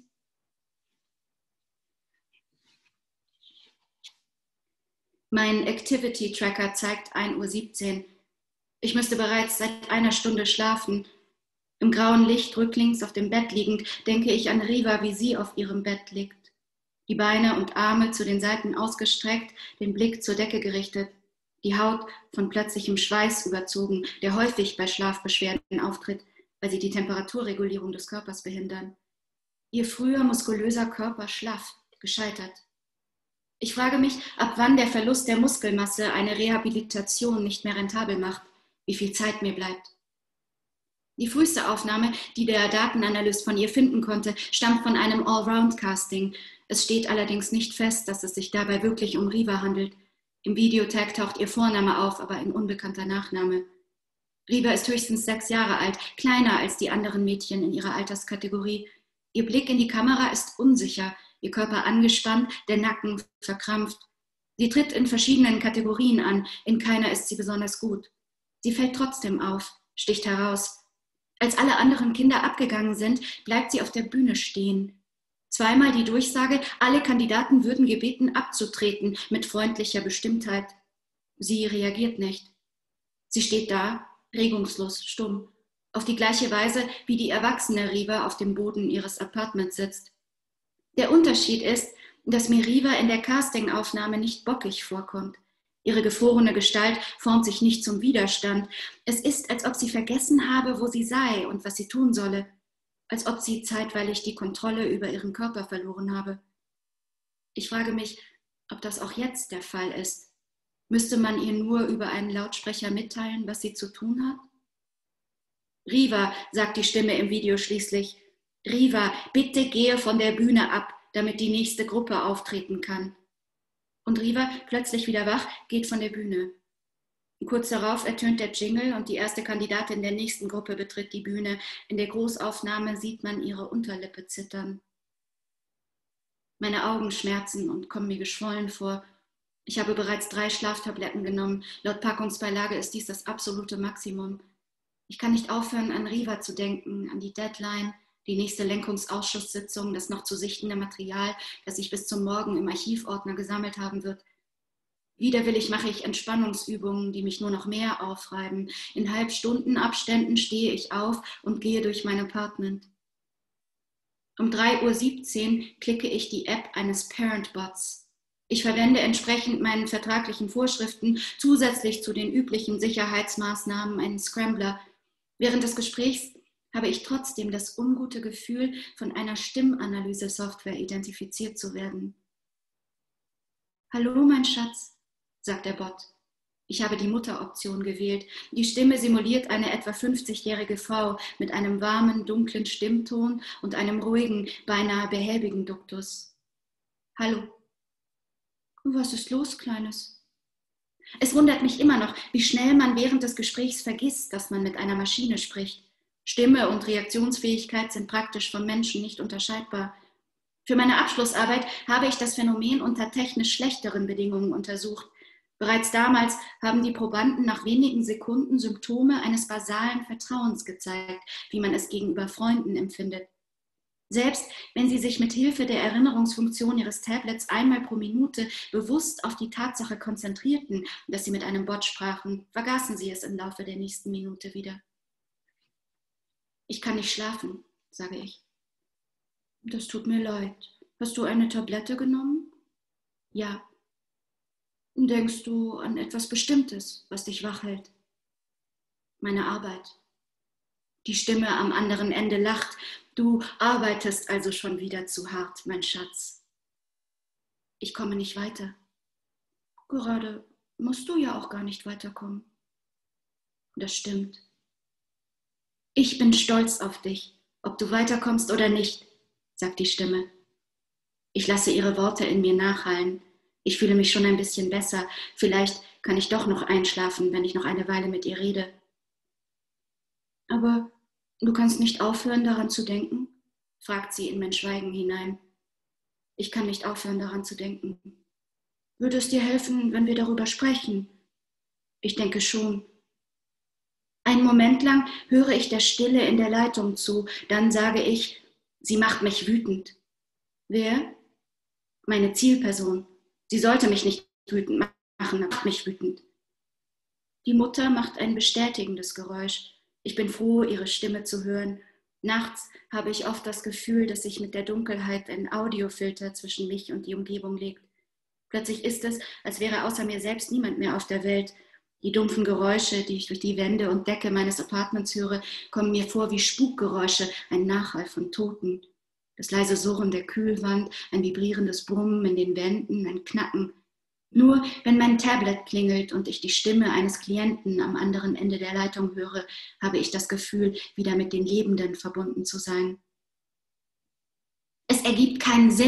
Mein Activity-Tracker zeigt 1:17 Uhr. Ich müsste bereits seit einer Stunde schlafen. Im grauen Licht rücklings auf dem Bett liegend, denke ich an Riva, wie sie auf ihrem Bett liegt. Die Beine und Arme zu den Seiten ausgestreckt, den Blick zur Decke gerichtet. Die Haut von plötzlichem Schweiß überzogen, der häufig bei Schlafbeschwerden auftritt, weil sie die Temperaturregulierung des Körpers behindern. Ihr früher muskulöser Körper schlaff, gescheitert. Ich frage mich, ab wann der Verlust der Muskelmasse eine Rehabilitation nicht mehr rentabel macht, wie viel Zeit mir bleibt. Die früheste Aufnahme, die der Datenanalyst von ihr finden konnte, stammt von einem Allround-Casting. Es steht allerdings nicht fest, dass es sich dabei wirklich um Riva handelt. Im Videotag taucht ihr Vorname auf, aber ein unbekannter Nachname. Riva ist höchstens 6 Jahre alt, kleiner als die anderen Mädchen in ihrer Alterskategorie. Ihr Blick in die Kamera ist unsicher, ihr Körper angespannt, der Nacken verkrampft. Sie tritt in verschiedenen Kategorien an, in keiner ist sie besonders gut. Sie fällt trotzdem auf, sticht heraus. Als alle anderen Kinder abgegangen sind, bleibt sie auf der Bühne stehen. Zweimal die Durchsage, alle Kandidaten würden gebeten, abzutreten, mit freundlicher Bestimmtheit. Sie reagiert nicht. Sie steht da, regungslos, stumm, auf die gleiche Weise, wie die erwachsene Riva auf dem Boden ihres Appartements sitzt. Der Unterschied ist, dass mir Riva in der Castingaufnahme nicht bockig vorkommt. Ihre gefrorene Gestalt formt sich nicht zum Widerstand. Es ist, als ob sie vergessen habe, wo sie sei und was sie tun solle. Als ob sie zeitweilig die Kontrolle über ihren Körper verloren habe. Ich frage mich, ob das auch jetzt der Fall ist. Müsste man ihr nur über einen Lautsprecher mitteilen, was sie zu tun hat? Riva, sagt die Stimme im Video schließlich. Riva, bitte gehe von der Bühne ab, damit die nächste Gruppe auftreten kann. Und Riva, plötzlich wieder wach, geht von der Bühne. Kurz darauf ertönt der Jingle und die erste Kandidatin der nächsten Gruppe betritt die Bühne. In der Großaufnahme sieht man ihre Unterlippe zittern. Meine Augen schmerzen und kommen mir geschwollen vor. Ich habe bereits 3 Schlaftabletten genommen. Laut Packungsbeilage ist dies das absolute Maximum. Ich kann nicht aufhören, an Riva zu denken, an die Deadline, die nächste Lenkungsausschusssitzung, das noch zu sichtende Material, das sich bis zum Morgen im Archivordner gesammelt haben wird. Widerwillig mache ich Entspannungsübungen, die mich nur noch mehr aufreiben. In Halbstundenabständen stehe ich auf und gehe durch mein Apartment. Um 3:17 Uhr klicke ich die App eines Parent-Bots. Ich verwende entsprechend meinen vertraglichen Vorschriften zusätzlich zu den üblichen Sicherheitsmaßnahmen einen Scrambler. Während des Gesprächs habe ich trotzdem das ungute Gefühl, von einer Stimmanalyse-Software identifiziert zu werden. Hallo, mein Schatz, sagt der Bot. Ich habe die Mutteroption gewählt. Die Stimme simuliert eine etwa 50-jährige Frau mit einem warmen, dunklen Stimmton und einem ruhigen, beinahe behäbigen Duktus. Hallo. Was ist los, Kleines? Es wundert mich immer noch, wie schnell man während des Gesprächs vergisst, dass man mit einer Maschine spricht. Stimme und Reaktionsfähigkeit sind praktisch von Menschen nicht unterscheidbar. Für meine Abschlussarbeit habe ich das Phänomen unter technisch schlechteren Bedingungen untersucht. Bereits damals haben die Probanden nach wenigen Sekunden Symptome eines basalen Vertrauens gezeigt, wie man es gegenüber Freunden empfindet. Selbst wenn sie sich mit Hilfe der Erinnerungsfunktion ihres Tablets einmal pro Minute bewusst auf die Tatsache konzentrierten, dass sie mit einem Bot sprachen, vergaßen sie es im Laufe der nächsten Minute wieder. Ich kann nicht schlafen, sage ich. Das tut mir leid. Hast du eine Tablette genommen? Ja. Denkst du an etwas Bestimmtes, was dich wach hält? Meine Arbeit. Die Stimme am anderen Ende lacht. Du arbeitest also schon wieder zu hart, mein Schatz. Ich komme nicht weiter. Gerade musst du ja auch gar nicht weiterkommen. Das stimmt. Ich bin stolz auf dich, ob du weiterkommst oder nicht, sagt die Stimme. Ich lasse ihre Worte in mir nachhallen. Ich fühle mich schon ein bisschen besser. Vielleicht kann ich doch noch einschlafen, wenn ich noch eine Weile mit ihr rede. Aber du kannst nicht aufhören, daran zu denken? Fragt sie in mein Schweigen hinein. Ich kann nicht aufhören, daran zu denken. Würde es dir helfen, wenn wir darüber sprechen? Ich denke schon. Einen Moment lang höre ich der Stille in der Leitung zu. Dann sage ich, sie macht mich wütend. Wer? Meine Zielperson. Sie sollte mich nicht wütend machen, macht mich wütend. Die Mutter macht ein bestätigendes Geräusch. Ich bin froh, ihre Stimme zu hören. Nachts habe ich oft das Gefühl, dass sich mit der Dunkelheit ein Audiofilter zwischen mich und die Umgebung legt. Plötzlich ist es, als wäre außer mir selbst niemand mehr auf der Welt. Die dumpfen Geräusche, die ich durch die Wände und Decke meines Apartments höre, kommen mir vor wie Spukgeräusche, ein Nachhall von Toten. Das leise Surren der Kühlwand, ein vibrierendes Brummen in den Wänden, ein Knacken. Nur wenn mein Tablet klingelt und ich die Stimme eines Klienten am anderen Ende der Leitung höre, habe ich das Gefühl, wieder mit den Lebenden verbunden zu sein. Es ergibt keinen Sinn,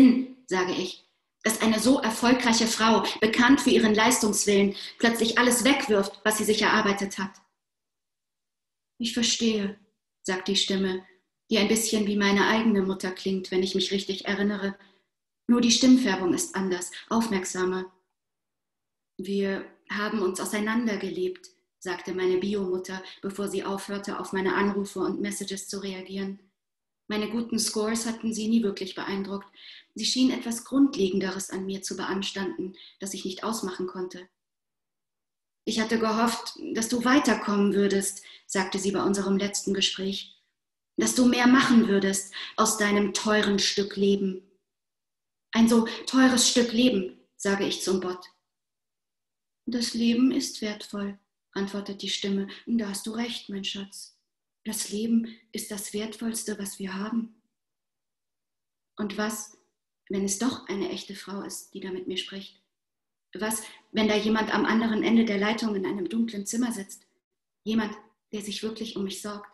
sage ich, dass eine so erfolgreiche Frau, bekannt für ihren Leistungswillen, plötzlich alles wegwirft, was sie sich erarbeitet hat. Ich verstehe, sagt die Stimme, die ein bisschen wie meine eigene Mutter klingt, wenn ich mich richtig erinnere. Nur die Stimmfärbung ist anders, aufmerksamer. Wir haben uns auseinandergelebt, sagte meine Biomutter, bevor sie aufhörte, auf meine Anrufe und Messages zu reagieren. Meine guten Scores hatten sie nie wirklich beeindruckt. Sie schien etwas Grundlegenderes an mir zu beanstanden, das ich nicht ausmachen konnte. Ich hatte gehofft, dass du weiterkommen würdest, sagte sie bei unserem letzten Gespräch. Dass du mehr machen würdest aus deinem teuren Stück Leben. Ein so teures Stück Leben, sage ich zum Bot. Das Leben ist wertvoll, antwortet die Stimme. Da hast du recht, mein Schatz. Das Leben ist das Wertvollste, was wir haben. Und was, wenn es doch eine echte Frau ist, die da mit mir spricht? Was, wenn da jemand am anderen Ende der Leitung in einem dunklen Zimmer sitzt? Jemand, der sich wirklich um mich sorgt?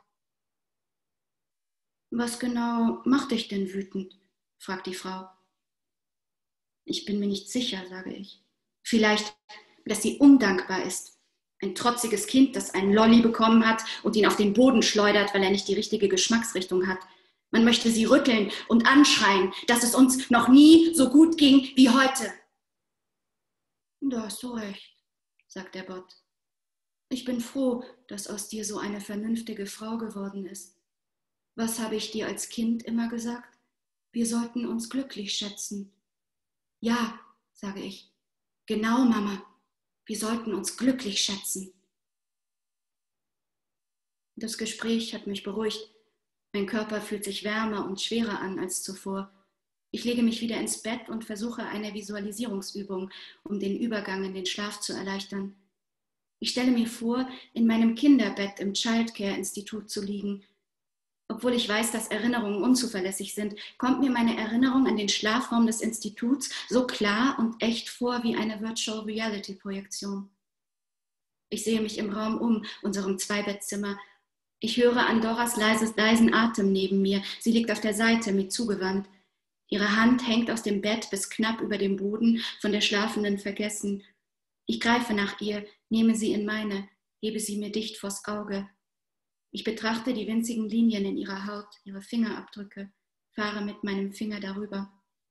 Was genau macht dich denn wütend? Fragt die Frau. Ich bin mir nicht sicher, sage ich. Vielleicht, dass sie undankbar ist. Ein trotziges Kind, das einen Lolli bekommen hat und ihn auf den Boden schleudert, weil er nicht die richtige Geschmacksrichtung hat. Man möchte sie rütteln und anschreien, dass es uns noch nie so gut ging wie heute. Da hast du recht, sagt der Bot. Ich bin froh, dass aus dir so eine vernünftige Frau geworden ist. Was habe ich dir als Kind immer gesagt? Wir sollten uns glücklich schätzen. Ja, sage ich. Genau, Mama. Wir sollten uns glücklich schätzen. Das Gespräch hat mich beruhigt. Mein Körper fühlt sich wärmer und schwerer an als zuvor. Ich lege mich wieder ins Bett und versuche eine Visualisierungsübung, um den Übergang in den Schlaf zu erleichtern. Ich stelle mir vor, in meinem Kinderbett im Childcare-Institut zu liegen. Obwohl ich weiß, dass Erinnerungen unzuverlässig sind, kommt mir meine Erinnerung an den Schlafraum des Instituts so klar und echt vor wie eine Virtual Reality Projektion. Ich sehe mich im Raum um, unserem Zweibettzimmer. Ich höre Andoras leisen Atem neben mir. Sie liegt auf der Seite, mir zugewandt. Ihre Hand hängt aus dem Bett bis knapp über dem Boden, von der Schlafenden vergessen. Ich greife nach ihr, nehme sie in meine, hebe sie mir dicht vors Auge. Ich betrachte die winzigen Linien in ihrer Haut, ihre Fingerabdrücke, fahre mit meinem Finger darüber.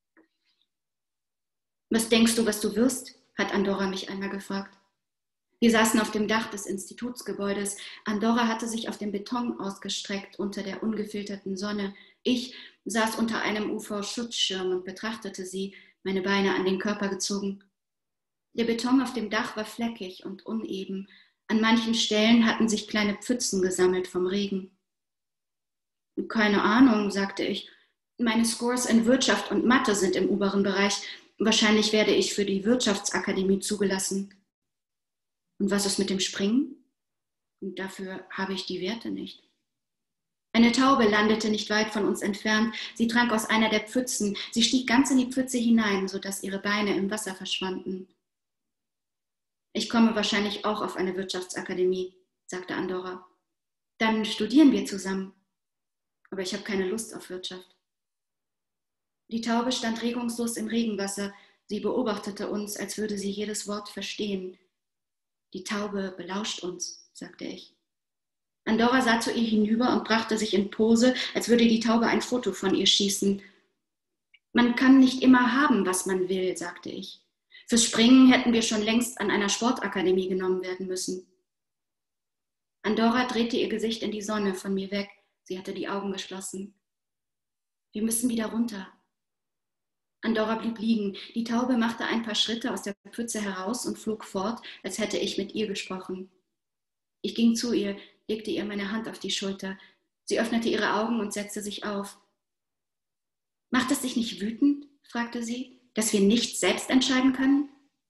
Was denkst du, was du wirst? Hat Andorra mich einmal gefragt. Wir saßen auf dem Dach des Institutsgebäudes. Andorra hatte sich auf dem Beton ausgestreckt unter der ungefilterten Sonne. Ich saß unter einem UV-Schutzschirm und betrachtete sie, meine Beine an den Körper gezogen. Der Beton auf dem Dach war fleckig und uneben. An manchen Stellen hatten sich kleine Pfützen gesammelt vom Regen. Keine Ahnung, sagte ich. Meine Scores in Wirtschaft und Mathe sind im oberen Bereich. Wahrscheinlich werde ich für die Wirtschaftsakademie zugelassen. Und was ist mit dem Springen? Und dafür habe ich die Werte nicht. Eine Taube landete nicht weit von uns entfernt. Sie trank aus einer der Pfützen. Sie stieg ganz in die Pfütze hinein, sodass ihre Beine im Wasser verschwanden. Ich komme wahrscheinlich auch auf eine Wirtschaftsakademie, sagte Andorra. Dann studieren wir zusammen. Aber ich habe keine Lust auf Wirtschaft. Die Taube stand regungslos im Regenwasser. Sie beobachtete uns, als würde sie jedes Wort verstehen. Die Taube belauscht uns, sagte ich. Andorra sah zu ihr hinüber und brachte sich in Pose, als würde die Taube ein Foto von ihr schießen. Man kann nicht immer haben, was man will, sagte ich. Fürs Springen hätten wir schon längst an einer Sportakademie genommen werden müssen. Andorra drehte ihr Gesicht in die Sonne von mir weg. Sie hatte die Augen geschlossen. Wir müssen wieder runter. Andorra blieb liegen. Die Taube machte ein paar Schritte aus der Pfütze heraus und flog fort, als hätte ich mit ihr gesprochen. Ich ging zu ihr, legte ihr meine Hand auf die Schulter. Sie öffnete ihre Augen und setzte sich auf. Macht es dich nicht wütend, fragte sie, dass wir nicht selbst entscheiden können?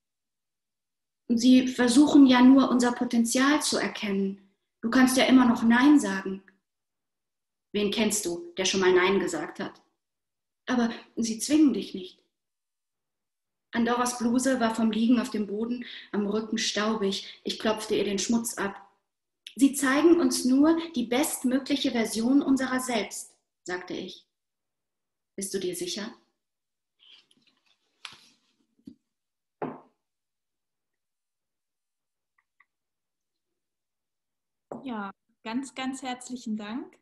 Sie versuchen ja nur, unser Potenzial zu erkennen. Du kannst ja immer noch Nein sagen. Wen kennst du, der schon mal Nein gesagt hat? Aber sie zwingen dich nicht. Andorras Bluse war vom Liegen auf dem Boden am Rücken staubig. Ich klopfte ihr den Schmutz ab. Sie zeigen uns nur die bestmögliche Version unserer selbst, sagte ich. Bist du dir sicher? Ja, ganz, ganz herzlichen Dank.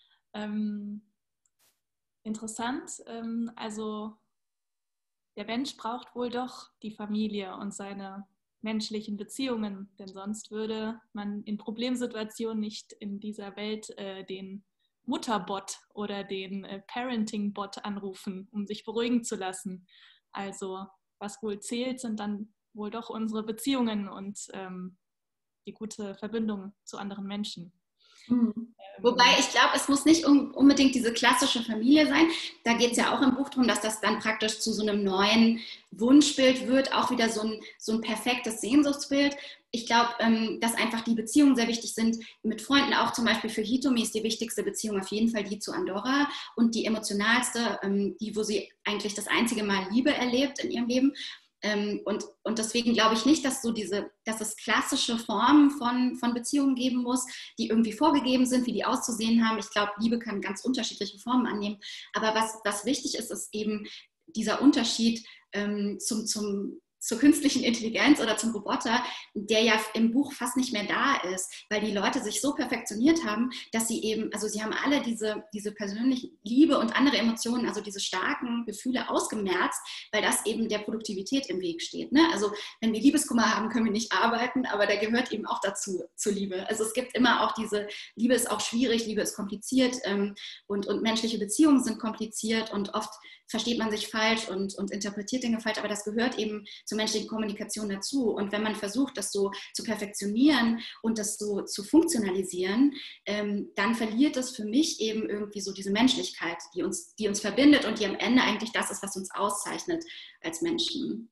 Interessant. Also der Mensch braucht wohl doch die Familie und seine menschlichen Beziehungen, denn sonst würde man in Problemsituationen nicht in dieser Welt den Mutterbot oder den Parenting-Bot anrufen, um sich beruhigen zu lassen. Also was wohl zählt, sind dann wohl doch unsere Beziehungen und die gute Verbindung zu anderen Menschen. Wobei ich glaube, es muss nicht unbedingt diese klassische Familie sein. Da geht es ja auch im Buch darum, dass das dann praktisch zu so einem neuen Wunschbild wird, auch wieder so ein perfektes Sehnsuchtsbild. Ich glaube, dass einfach die Beziehungen sehr wichtig sind. Mit Freunden auch zum Beispiel für Hitomi ist die wichtigste Beziehung auf jeden Fall die zu Andorra und die emotionalste, die, wo sie eigentlich das einzige Mal Liebe erlebt in ihrem Leben. Und deswegen glaube ich nicht, dass es klassische Formen von Beziehungen geben muss, die irgendwie vorgegeben sind, wie die auszusehen haben. Ich glaube, Liebe kann ganz unterschiedliche Formen annehmen. Aber was wichtig ist, ist eben dieser Unterschied zur künstlichen Intelligenz oder zum Roboter, der ja im Buch fast nicht mehr da ist, weil die Leute sich so perfektioniert haben, dass sie eben, also sie haben alle diese persönliche Liebe und andere Emotionen, also diese starken Gefühle ausgemerzt, weil das eben der Produktivität im Weg steht. Ne? Also wenn wir Liebeskummer haben, können wir nicht arbeiten, aber da gehört eben auch dazu, zur Liebe. Also es gibt immer auch diese, Liebe ist auch schwierig, Liebe ist kompliziert und menschliche Beziehungen sind kompliziert und oft versteht man sich falsch und interpretiert Dinge falsch, aber das gehört eben zur menschlichen Kommunikation dazu. Und wenn man versucht, das so zu perfektionieren und das so zu funktionalisieren, dann verliert das für mich eben irgendwie so diese Menschlichkeit, die uns verbindet und die am Ende eigentlich das ist, was uns auszeichnet als Menschen.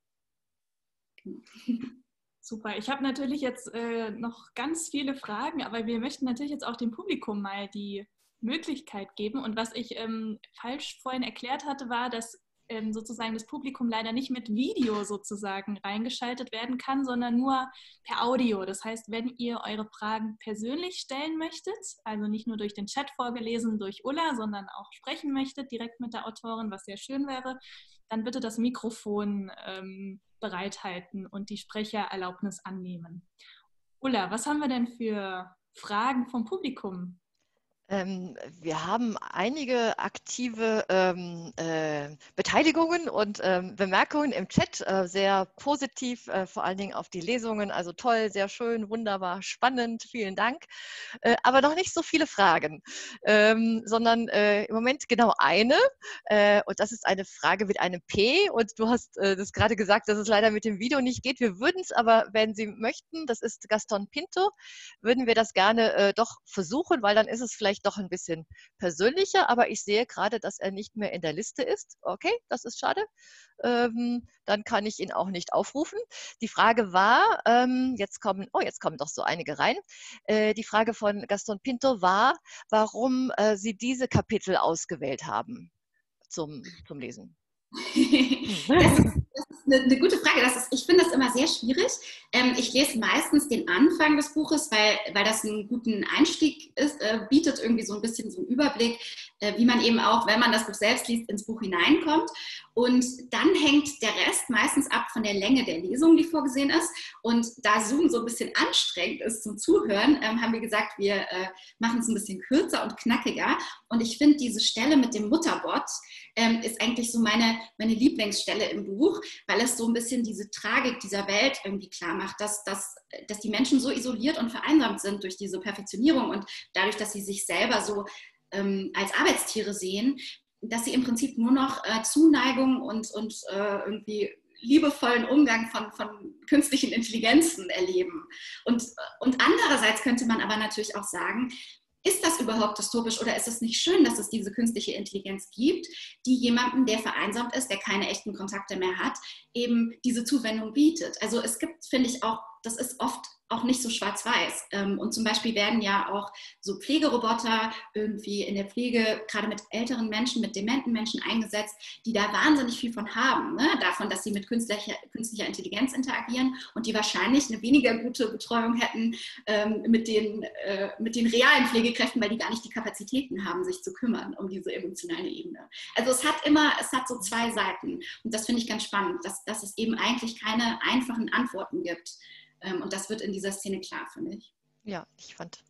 Super. Ich habe natürlich jetzt noch ganz viele Fragen, aber wir möchten natürlich jetzt auch dem Publikum mal die Möglichkeit geben. Und was ich falsch vorhin erklärt hatte, war, dass sozusagen das Publikum leider nicht mit Video sozusagen reingeschaltet werden kann, sondern nur per Audio. Das heißt, wenn ihr eure Fragen persönlich stellen möchtet, also nicht nur durch den Chat vorgelesen durch Ulla, sondern auch sprechen möchtet, direkt mit der Autorin, was sehr schön wäre, dann bitte das Mikrofon bereithalten und die Sprechererlaubnis annehmen. Ulla, was haben wir denn für Fragen vom Publikum? Wir haben einige aktive Beteiligungen und Bemerkungen im Chat, sehr positiv, vor allen Dingen auf die Lesungen. Also toll, sehr schön, wunderbar, spannend, vielen Dank. Aber noch nicht so viele Fragen, sondern im Moment genau eine. Und das ist eine Frage mit einem P. Und du hast das gerade gesagt, dass es leider mit dem Video nicht geht. Wir würden es aber, wenn Sie möchten, das ist Gaston Pinto, würden wir das gerne doch versuchen, weil dann ist es vielleicht doch ein bisschen persönlicher, aber ich sehe gerade, dass er nicht mehr in der Liste ist. Okay, das ist schade. Dann kann ich ihn auch nicht aufrufen. Die Frage war, jetzt kommen doch so einige rein. Die Frage von Gaston Pinto war, warum Sie diese Kapitel ausgewählt haben zum Lesen. Das ist eine gute Frage. Ich finde das immer sehr schwierig. Ich lese meistens den Anfang des Buches, weil das einen guten Einstieg bietet, irgendwie so ein bisschen so einen Überblick, wie man eben auch, wenn man das Buch selbst liest, ins Buch hineinkommt. Und dann hängt der Rest meistens ab von der Länge der Lesung, die vorgesehen ist. Und da Zoom so ein bisschen anstrengend ist zum Zuhören, haben wir gesagt, wir machen es ein bisschen kürzer und knackiger. Und ich finde, diese Stelle mit dem Mutterbot ist eigentlich so meine Lieblingsstelle im Buch, weil es so ein bisschen diese Tragik dieser Welt irgendwie klar macht, dass die Menschen so isoliert und vereinsamt sind durch diese Perfektionierung und dadurch, dass sie sich selber so als Arbeitstiere sehen, dass sie im Prinzip nur noch Zuneigung und irgendwie liebevollen Umgang von künstlichen Intelligenzen erleben. Und andererseits könnte man aber natürlich auch sagen, ist das überhaupt dystopisch oder ist es nicht schön, dass es diese künstliche Intelligenz gibt, die jemandem, der vereinsamt ist, der keine echten Kontakte mehr hat, eben diese Zuwendung bietet? Also es gibt, finde ich auch, das ist oft auch nicht so schwarz-weiß. Und zum Beispiel werden ja auch so Pflegeroboter irgendwie in der Pflege, gerade mit älteren Menschen, mit dementen Menschen eingesetzt, die da wahnsinnig viel von haben, ne? Davon, dass sie mit künstlicher Intelligenz interagieren und die wahrscheinlich eine weniger gute Betreuung hätten mit den realen Pflegekräften, weil die gar nicht die Kapazitäten haben, sich zu kümmern um diese emotionale Ebene. Also es hat so zwei Seiten und das finde ich ganz spannend, dass es eben eigentlich keine einfachen Antworten gibt. Und das wird in dieser Szene klar, finde ich. Ja, ich fand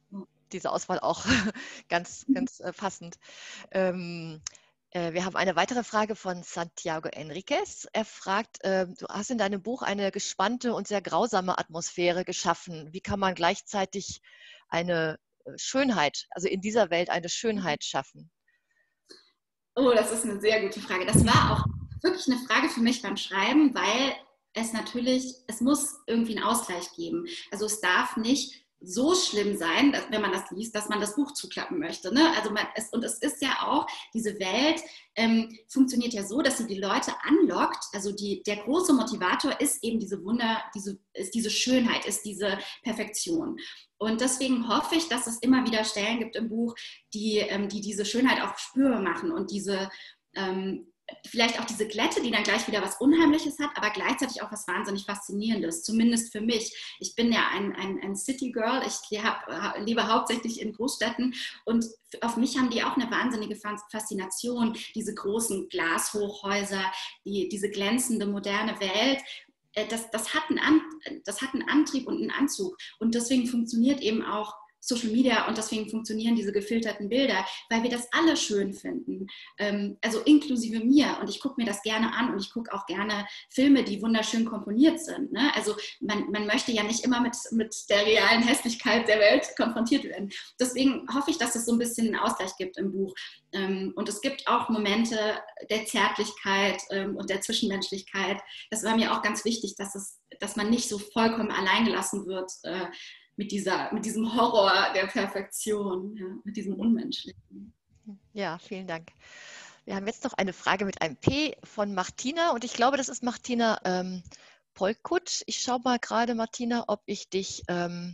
diese Auswahl auch ganz passend. Wir haben eine weitere Frage von Santiago Enriquez. Er fragt, du hast in deinem Buch eine gespannte und sehr grausame Atmosphäre geschaffen. Wie kann man gleichzeitig eine Schönheit, also in dieser Welt eine Schönheit schaffen? Oh, das ist eine sehr gute Frage. Das war auch wirklich eine Frage für mich beim Schreiben, weil es muss irgendwie einen Ausgleich geben. Also es darf nicht so schlimm sein, dass, wenn man das liest, dass man das Buch zuklappen möchte. Ne? Also und es ist ja auch, diese Welt funktioniert ja so, dass sie die Leute anlockt. Also der große Motivator ist eben diese diese Schönheit, ist diese Perfektion. Und deswegen hoffe ich, dass es immer wieder Stellen gibt im Buch, die diese Schönheit auch spürbar machen und vielleicht auch diese Glätte, die dann gleich wieder was Unheimliches hat, aber gleichzeitig auch was wahnsinnig Faszinierendes, zumindest für mich. Ich bin ja ein City Girl, ich lebe hauptsächlich in Großstädten und auf mich haben die auch eine wahnsinnige Faszination, diese großen Glashochhäuser, diese glänzende, moderne Welt. Das hat einen Antrieb und einen Anzug und deswegen funktioniert eben auch Social Media und deswegen funktionieren diese gefilterten Bilder, weil wir das alle schön finden, also inklusive mir und ich gucke mir das gerne an und ich gucke auch gerne Filme, die wunderschön komponiert sind, ne? Also man möchte ja nicht immer mit der realen Hässlichkeit der Welt konfrontiert werden. Deswegen hoffe ich, dass es so ein bisschen einen Ausgleich gibt im Buch und es gibt auch Momente der Zärtlichkeit und der Zwischenmenschlichkeit. Das war mir auch ganz wichtig, dass man nicht so vollkommen alleingelassen wird mit diesem Horror der Perfektion, ja, mit diesem Unmenschlichen. Ja, vielen Dank. Wir haben jetzt noch eine Frage mit einem P von Martina und ich glaube, das ist Martina Polkut. Ich schaue mal gerade, Martina, ob ich dich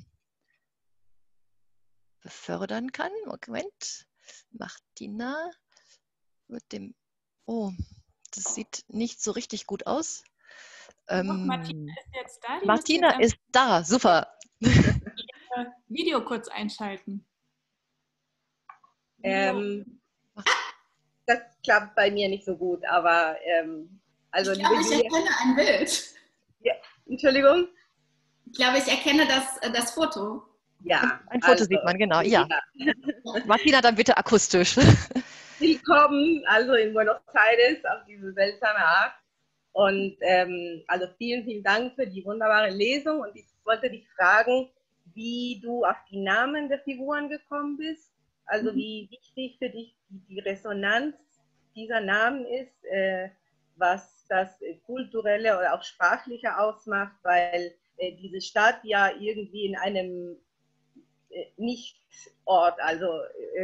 befördern kann. Moment. Martina mit dem... Oh, das sieht nicht so richtig gut aus. Martina ist jetzt da. Martina ist da, super. Video kurz einschalten. Das klappt bei mir nicht so gut, aber also ich glaube, ich erkenne ein Bild. Ja, Entschuldigung? Ich glaube, ich erkenne das Foto. Ja. Ein Foto sieht man, genau. Ja. Martina, dann bitte akustisch. Willkommen also in Buenos Aires auf diese seltsame Art. Und also vielen, vielen Dank für die wunderbare Lesung. Und ich wollte dich fragen, wie du auf die Namen der Figuren gekommen bist. Also wie wichtig für dich die Resonanz dieser Namen ist, was das kulturelle oder auch sprachliche ausmacht, weil diese Stadt ja irgendwie in einem Nicht-Ort, also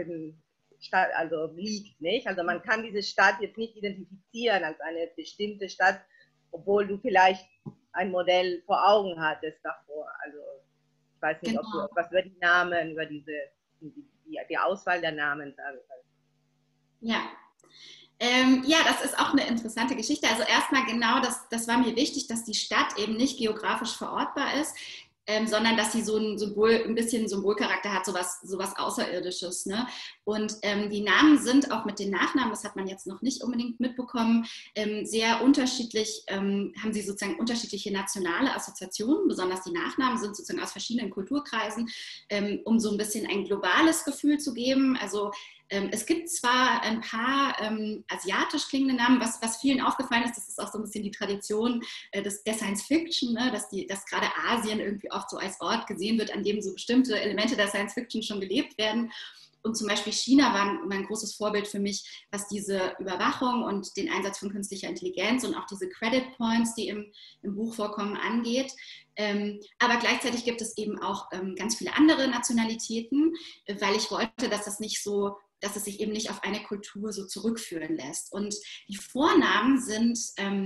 liegt, nicht? Also man kann diese Stadt jetzt nicht identifizieren als eine bestimmte Stadt, obwohl du vielleicht ein Modell vor Augen hattest davor. Also ich weiß nicht, ob du etwas über die Namen, über die Auswahl der Namen sagen kannst. Ja. Ja, das ist auch eine interessante Geschichte. Also erstmal genau, das war mir wichtig, dass die Stadt eben nicht geografisch verortbar ist, sondern dass sie so ein bisschen Symbolcharakter hat, sowas Außerirdisches. Ne? Und die Namen sind auch mit den Nachnamen, das hat man jetzt noch nicht unbedingt mitbekommen, sehr unterschiedlich, haben sie sozusagen unterschiedliche nationale Assoziationen, besonders die Nachnamen sind sozusagen aus verschiedenen Kulturkreisen, um so ein bisschen ein globales Gefühl zu geben. Also es gibt zwar ein paar asiatisch klingende Namen, was vielen aufgefallen ist, das ist auch so ein bisschen die Tradition der Science Fiction, ne? dass gerade Asien irgendwie oft so als Ort gesehen wird, an dem so bestimmte Elemente der Science Fiction schon gelebt werden. Und zum Beispiel China war ein großes Vorbild für mich, was diese Überwachung und den Einsatz von künstlicher Intelligenz und auch diese Credit Points, die im Buch vorkommen, angeht. Aber gleichzeitig gibt es eben auch ganz viele andere Nationalitäten, weil ich wollte, dass es sich eben nicht auf eine Kultur so zurückführen lässt. Und die Vornamen sind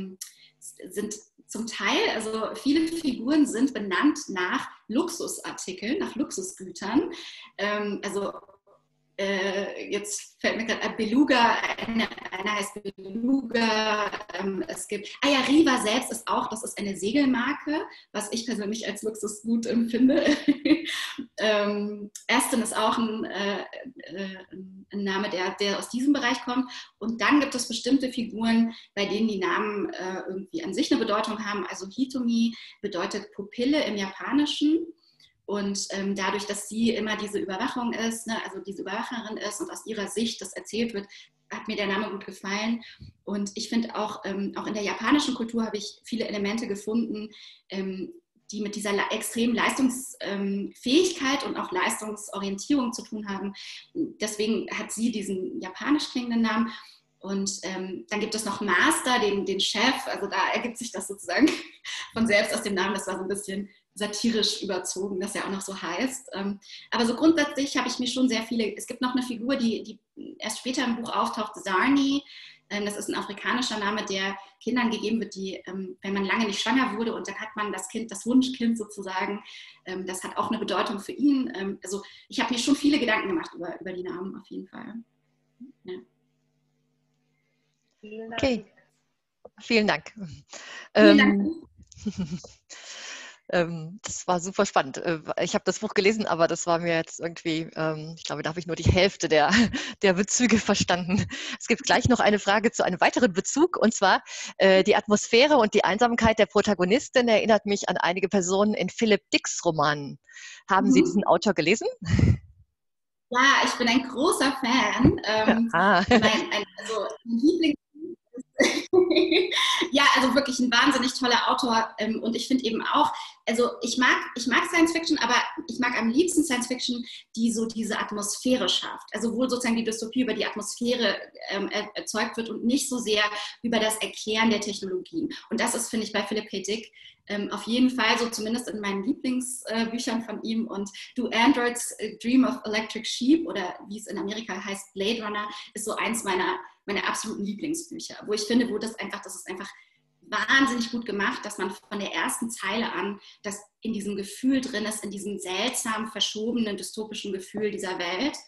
zum Teil, also viele Figuren sind benannt nach Luxusartikeln, nach Luxusgütern. Jetzt fällt mir gerade Beluga, eine heißt Beluga, es gibt, Riva selbst ist auch, das ist eine Segelmarke, was ich persönlich als Luxusgut empfinde. Aston ist auch ein Name, der aus diesem Bereich kommt. Und dann gibt es bestimmte Figuren, bei denen die Namen irgendwie an sich eine Bedeutung haben. Also Hitomi bedeutet Pupille im Japanischen. Und dadurch, dass sie immer diese Überwachung ist, ne, also diese Überwacherin ist und aus ihrer Sicht das erzählt wird, hat mir der Name gut gefallen. Und ich finde auch in der japanischen Kultur habe ich viele Elemente gefunden, die mit dieser extremen Leistungsfähigkeit und auch Leistungsorientierung zu tun haben. Deswegen hat sie diesen japanisch klingenden Namen. Und dann gibt es noch Master, den Chef, also da ergibt sich das sozusagen von selbst aus dem Namen. Das war so ein bisschen satirisch überzogen, dass er auch noch so heißt. Aber so grundsätzlich habe ich mir schon sehr viele, es gibt noch eine Figur, die erst später im Buch auftaucht, Sarni. Das ist ein afrikanischer Name, der Kindern gegeben wird, die, wenn man lange nicht schwanger wurde und dann hat man das Kind, das Wunschkind sozusagen, das hat auch eine Bedeutung für ihn. Also ich habe mir schon viele Gedanken gemacht über die Namen auf jeden Fall. Ja. Okay, vielen Dank. Vielen Dank. Das war super spannend. Ich habe das Buch gelesen, aber das war mir jetzt irgendwie, ich glaube, da habe ich nur die Hälfte der Bezüge verstanden. Es gibt gleich noch eine Frage zu einem weiteren Bezug, und zwar die Atmosphäre und die Einsamkeit der Protagonistin erinnert mich an einige Personen in Philip Dicks Romanen. Haben Sie diesen Autor gelesen? Ja, ich bin ein großer Fan. Mein Lieblings ja, also wirklich ein wahnsinnig toller Autor und ich finde eben auch, also ich mag Science Fiction, aber ich mag am liebsten Science Fiction, die so diese Atmosphäre schafft, also wo sozusagen die Dystopie über die Atmosphäre erzeugt wird und nicht so sehr über das Erklären der Technologien. Und das ist, finde ich, bei Philip K. Dick auf jeden Fall so, zumindest in meinen Lieblingsbüchern von ihm. Und Do Androids Dream of Electric Sheep oder wie es in Amerika heißt, Blade Runner, ist so eins meiner absoluten Lieblingsbücher, wo ich finde, das ist einfach wahnsinnig gut gemacht, dass man von der ersten Zeile an, das in diesem Gefühl drin ist, in diesem seltsam verschobenen, dystopischen Gefühl dieser Welt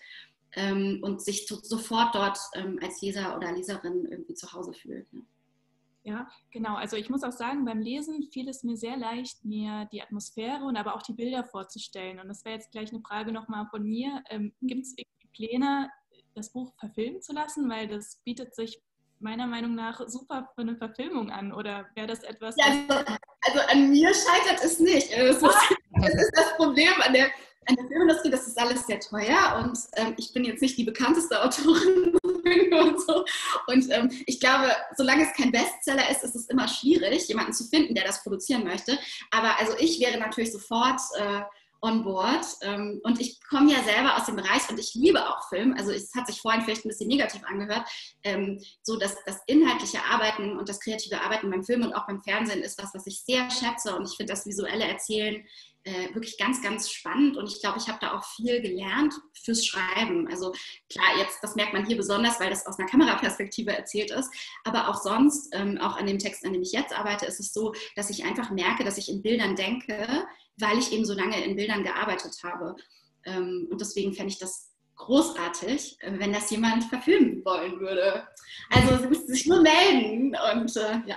und sich sofort dort als Leser oder Leserin irgendwie zu Hause fühlt. Ne? Ja, genau. Also ich muss auch sagen, beim Lesen fiel es mir sehr leicht, mir die Atmosphäre und aber auch die Bilder vorzustellen. Und das wäre jetzt gleich eine Frage nochmal von mir. Gibt es irgendwie Pläne, das Buch verfilmen zu lassen? Weil das bietet sich meiner Meinung nach super für eine Verfilmung an. Oder wäre das etwas... Ja, also an mir scheitert es nicht. Das ist das Problem an der Filmindustrie, das ist alles sehr teuer und ich bin jetzt nicht die bekannteste Autorin und so. Und ich glaube, solange es kein Bestseller ist, ist es immer schwierig, jemanden zu finden, der das produzieren möchte. Aber also ich wäre natürlich sofort on board. Und ich komme ja selber aus dem Bereich und ich liebe auch Film. Also es hat sich vorhin vielleicht ein bisschen negativ angehört. So dass das inhaltliche Arbeiten und das kreative Arbeiten beim Film und auch beim Fernsehen ist was ich sehr schätze. Und ich finde das visuelle Erzählen wirklich ganz, ganz spannend. Und ich glaube, ich habe da auch viel gelernt fürs Schreiben. Also klar, jetzt, das merkt man hier besonders, weil das aus einer Kameraperspektive erzählt ist. Aber auch sonst, auch an dem Text, an dem ich jetzt arbeite, ist es so, dass ich einfach merke, dass ich in Bildern denke, weil ich eben so lange in Bildern gearbeitet habe. Und deswegen fände ich das großartig, wenn das jemand verfilmen wollen würde. Also sie müssten sich nur melden und ja.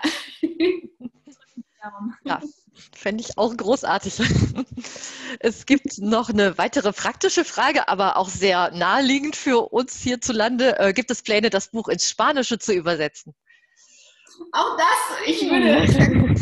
Ja, fände ich auch großartig. Es gibt noch eine weitere praktische Frage, aber auch sehr naheliegend für uns hierzulande. Gibt es Pläne, das Buch ins Spanische zu übersetzen? Auch das, ich würde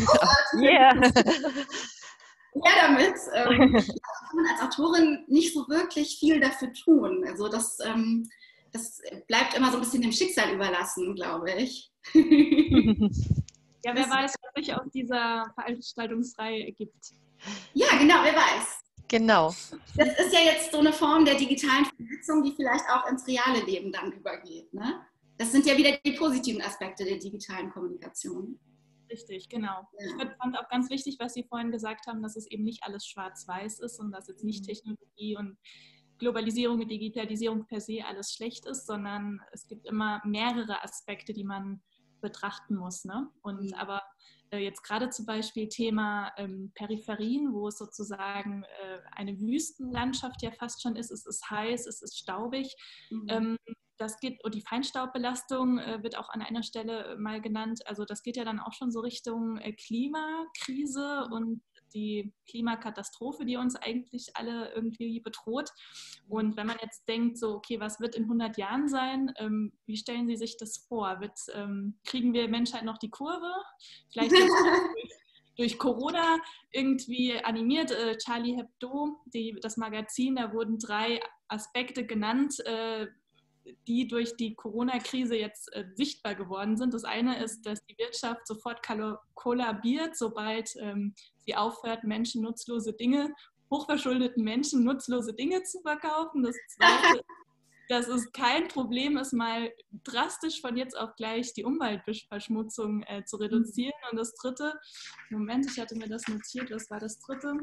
ja, damit kann man als Autorin nicht so wirklich viel dafür tun. Also das bleibt immer so ein bisschen dem Schicksal überlassen, glaube ich. Ja, wer weiß, was sich aus dieser Veranstaltungsreihe ergibt. Ja, genau, wer weiß. Genau. Das ist ja jetzt so eine Form der digitalen Vernetzung, die vielleicht auch ins reale Leben dann übergeht. Ne? Das sind ja wieder die positiven Aspekte der digitalen Kommunikation. Richtig, genau. Ja. Ich fand auch ganz wichtig, was Sie vorhin gesagt haben, dass es eben nicht alles schwarz-weiß ist und dass jetzt nicht Technologie und Globalisierung und Digitalisierung per se alles schlecht ist, sondern es gibt immer mehrere Aspekte, die man betrachten muss. Ne? Und aber jetzt gerade zum Beispiel Thema Peripherien, wo es sozusagen eine Wüstenlandschaft ja fast schon ist, es ist heiß, es ist staubig. Das geht, und die Feinstaubbelastung wird auch an einer Stelle mal genannt. Also das geht ja dann auch schon so Richtung Klimakrise und die Klimakatastrophe, die uns eigentlich alle irgendwie bedroht. Und wenn man jetzt denkt, so, okay, was wird in 100 Jahren sein? Wie stellen Sie sich das vor? Kriegen wir Menschheit noch die Kurve? Vielleicht jetzt durch Corona irgendwie animiert. Charlie Hebdo, das Magazin, da wurden 3 Aspekte genannt, die durch die Corona-Krise jetzt sichtbar geworden sind. Das eine ist, dass die Wirtschaft sofort kollabiert, sobald sie aufhört, Menschen nutzlose Dinge, hochverschuldeten Menschen nutzlose Dinge zu verkaufen. Das zweite, dass es kein Problem ist, mal drastisch von jetzt auf gleich die Umweltverschmutzung zu reduzieren. Und das dritte, Moment, ich hatte mir das notiert, was war das dritte?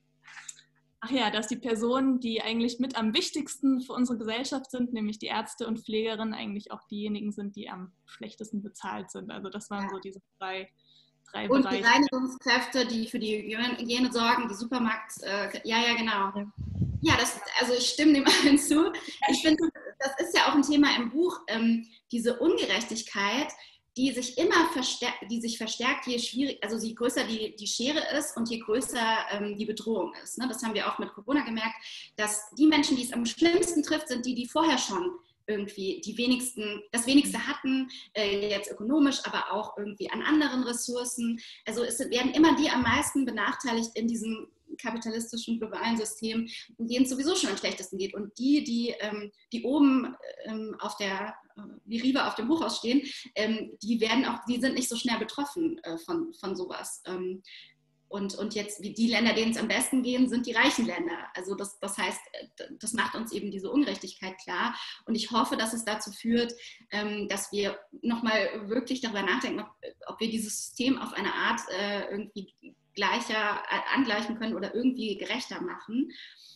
Ach ja, dass die Personen, die eigentlich mit am wichtigsten für unsere Gesellschaft sind, nämlich die Ärzte und Pflegerinnen, eigentlich auch diejenigen sind, die am schlechtesten bezahlt sind. Also das waren so diese drei und Bereiche. Die Reinigungskräfte, die für die Hygiene sorgen, die Supermarkt, ja, genau. Ja, also ich stimme dem allen zu. Ich finde, das ist ja auch ein Thema im Buch, diese Ungerechtigkeit, die sich verstärkt, je schwierig, also je größer die Schere ist und je größer die Bedrohung ist. Ne? Das haben wir auch mit Corona gemerkt, dass die Menschen, die es am schlimmsten trifft, sind die vorher schon irgendwie das wenigste hatten, jetzt ökonomisch, aber auch irgendwie an anderen Ressourcen. Also es werden immer die am meisten benachteiligt in diesem kapitalistischen globalen System, denen es sowieso schon am schlechtesten geht. Und die oben wie Riva auf dem Hochhaus stehen, die sind nicht so schnell betroffen von sowas. Und jetzt, wie die Länder, denen es am besten gehen, sind die reichen Länder. Also das heißt, das macht uns eben diese Ungerechtigkeit klar. Und ich hoffe, dass es dazu führt, dass wir nochmal wirklich darüber nachdenken, ob wir dieses System auf eine Art irgendwie gleicher angleichen können oder irgendwie gerechter machen.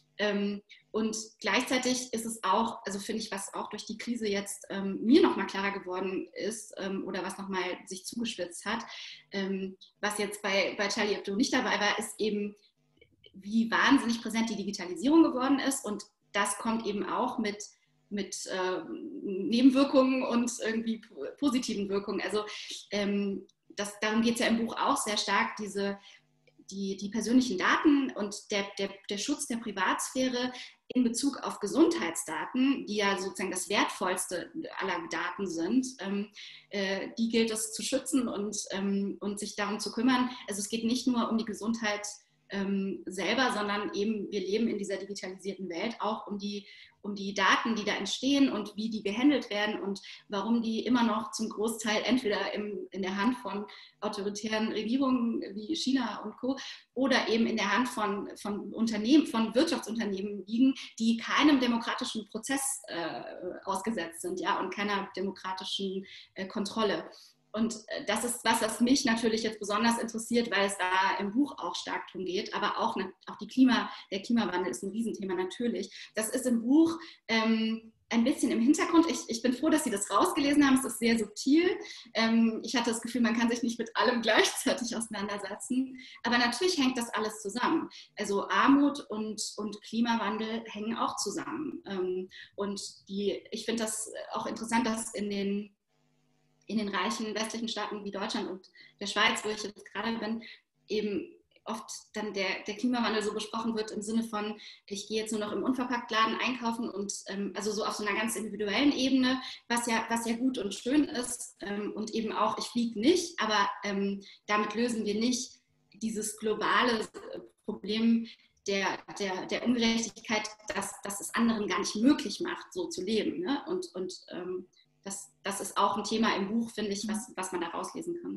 Und gleichzeitig ist es auch, also finde ich, was auch durch die Krise jetzt mir nochmal klarer geworden ist oder was nochmal sich zugespitzt hat, was jetzt bei Charlie Hebdo nicht dabei war, ist eben, wie wahnsinnig präsent die Digitalisierung geworden ist. Und das kommt eben auch mit Nebenwirkungen und irgendwie positiven Wirkungen. Also darum geht es ja im Buch auch sehr stark, die persönlichen Daten und der Schutz der Privatsphäre in Bezug auf Gesundheitsdaten, die ja sozusagen das wertvollste aller Daten sind, die gilt es zu schützen und sich darum zu kümmern. Also es geht nicht nur um die Gesundheit selber, sondern eben wir leben in dieser digitalisierten Welt auch um die Daten, die da entstehen und wie die gehandelt werden und warum die immer noch zum Großteil entweder in der Hand von autoritären Regierungen wie China und Co. oder eben in der Hand von Unternehmen, von Wirtschaftsunternehmen liegen, die keinem demokratischen Prozess ausgesetzt sind, ja, und keiner demokratischen Kontrolle. Und das ist was mich natürlich jetzt besonders interessiert, weil es da im Buch auch stark drum geht, aber auch der Klimawandel ist ein Riesenthema natürlich. Das ist im Buch ein bisschen im Hintergrund. Ich bin froh, dass Sie das rausgelesen haben. Es ist sehr subtil. Ich hatte das Gefühl, man kann sich nicht mit allem gleichzeitig auseinandersetzen. Aber natürlich hängt das alles zusammen. Also Armut und Klimawandel hängen auch zusammen. Ich finde das auch interessant, dass in den reichen westlichen Staaten wie Deutschland und der Schweiz, wo ich jetzt gerade bin, eben oft dann der Klimawandel so besprochen wird im Sinne von, ich gehe jetzt nur noch im Unverpacktladen einkaufen und also so auf so einer ganz individuellen Ebene, was ja gut und schön ist und eben auch, ich fliege nicht, aber damit lösen wir nicht dieses globale Problem der Ungerechtigkeit, dass es anderen gar nicht möglich macht, so zu leben. Ne? Und das ist auch ein Thema im Buch, finde ich, was man da rauslesen kann.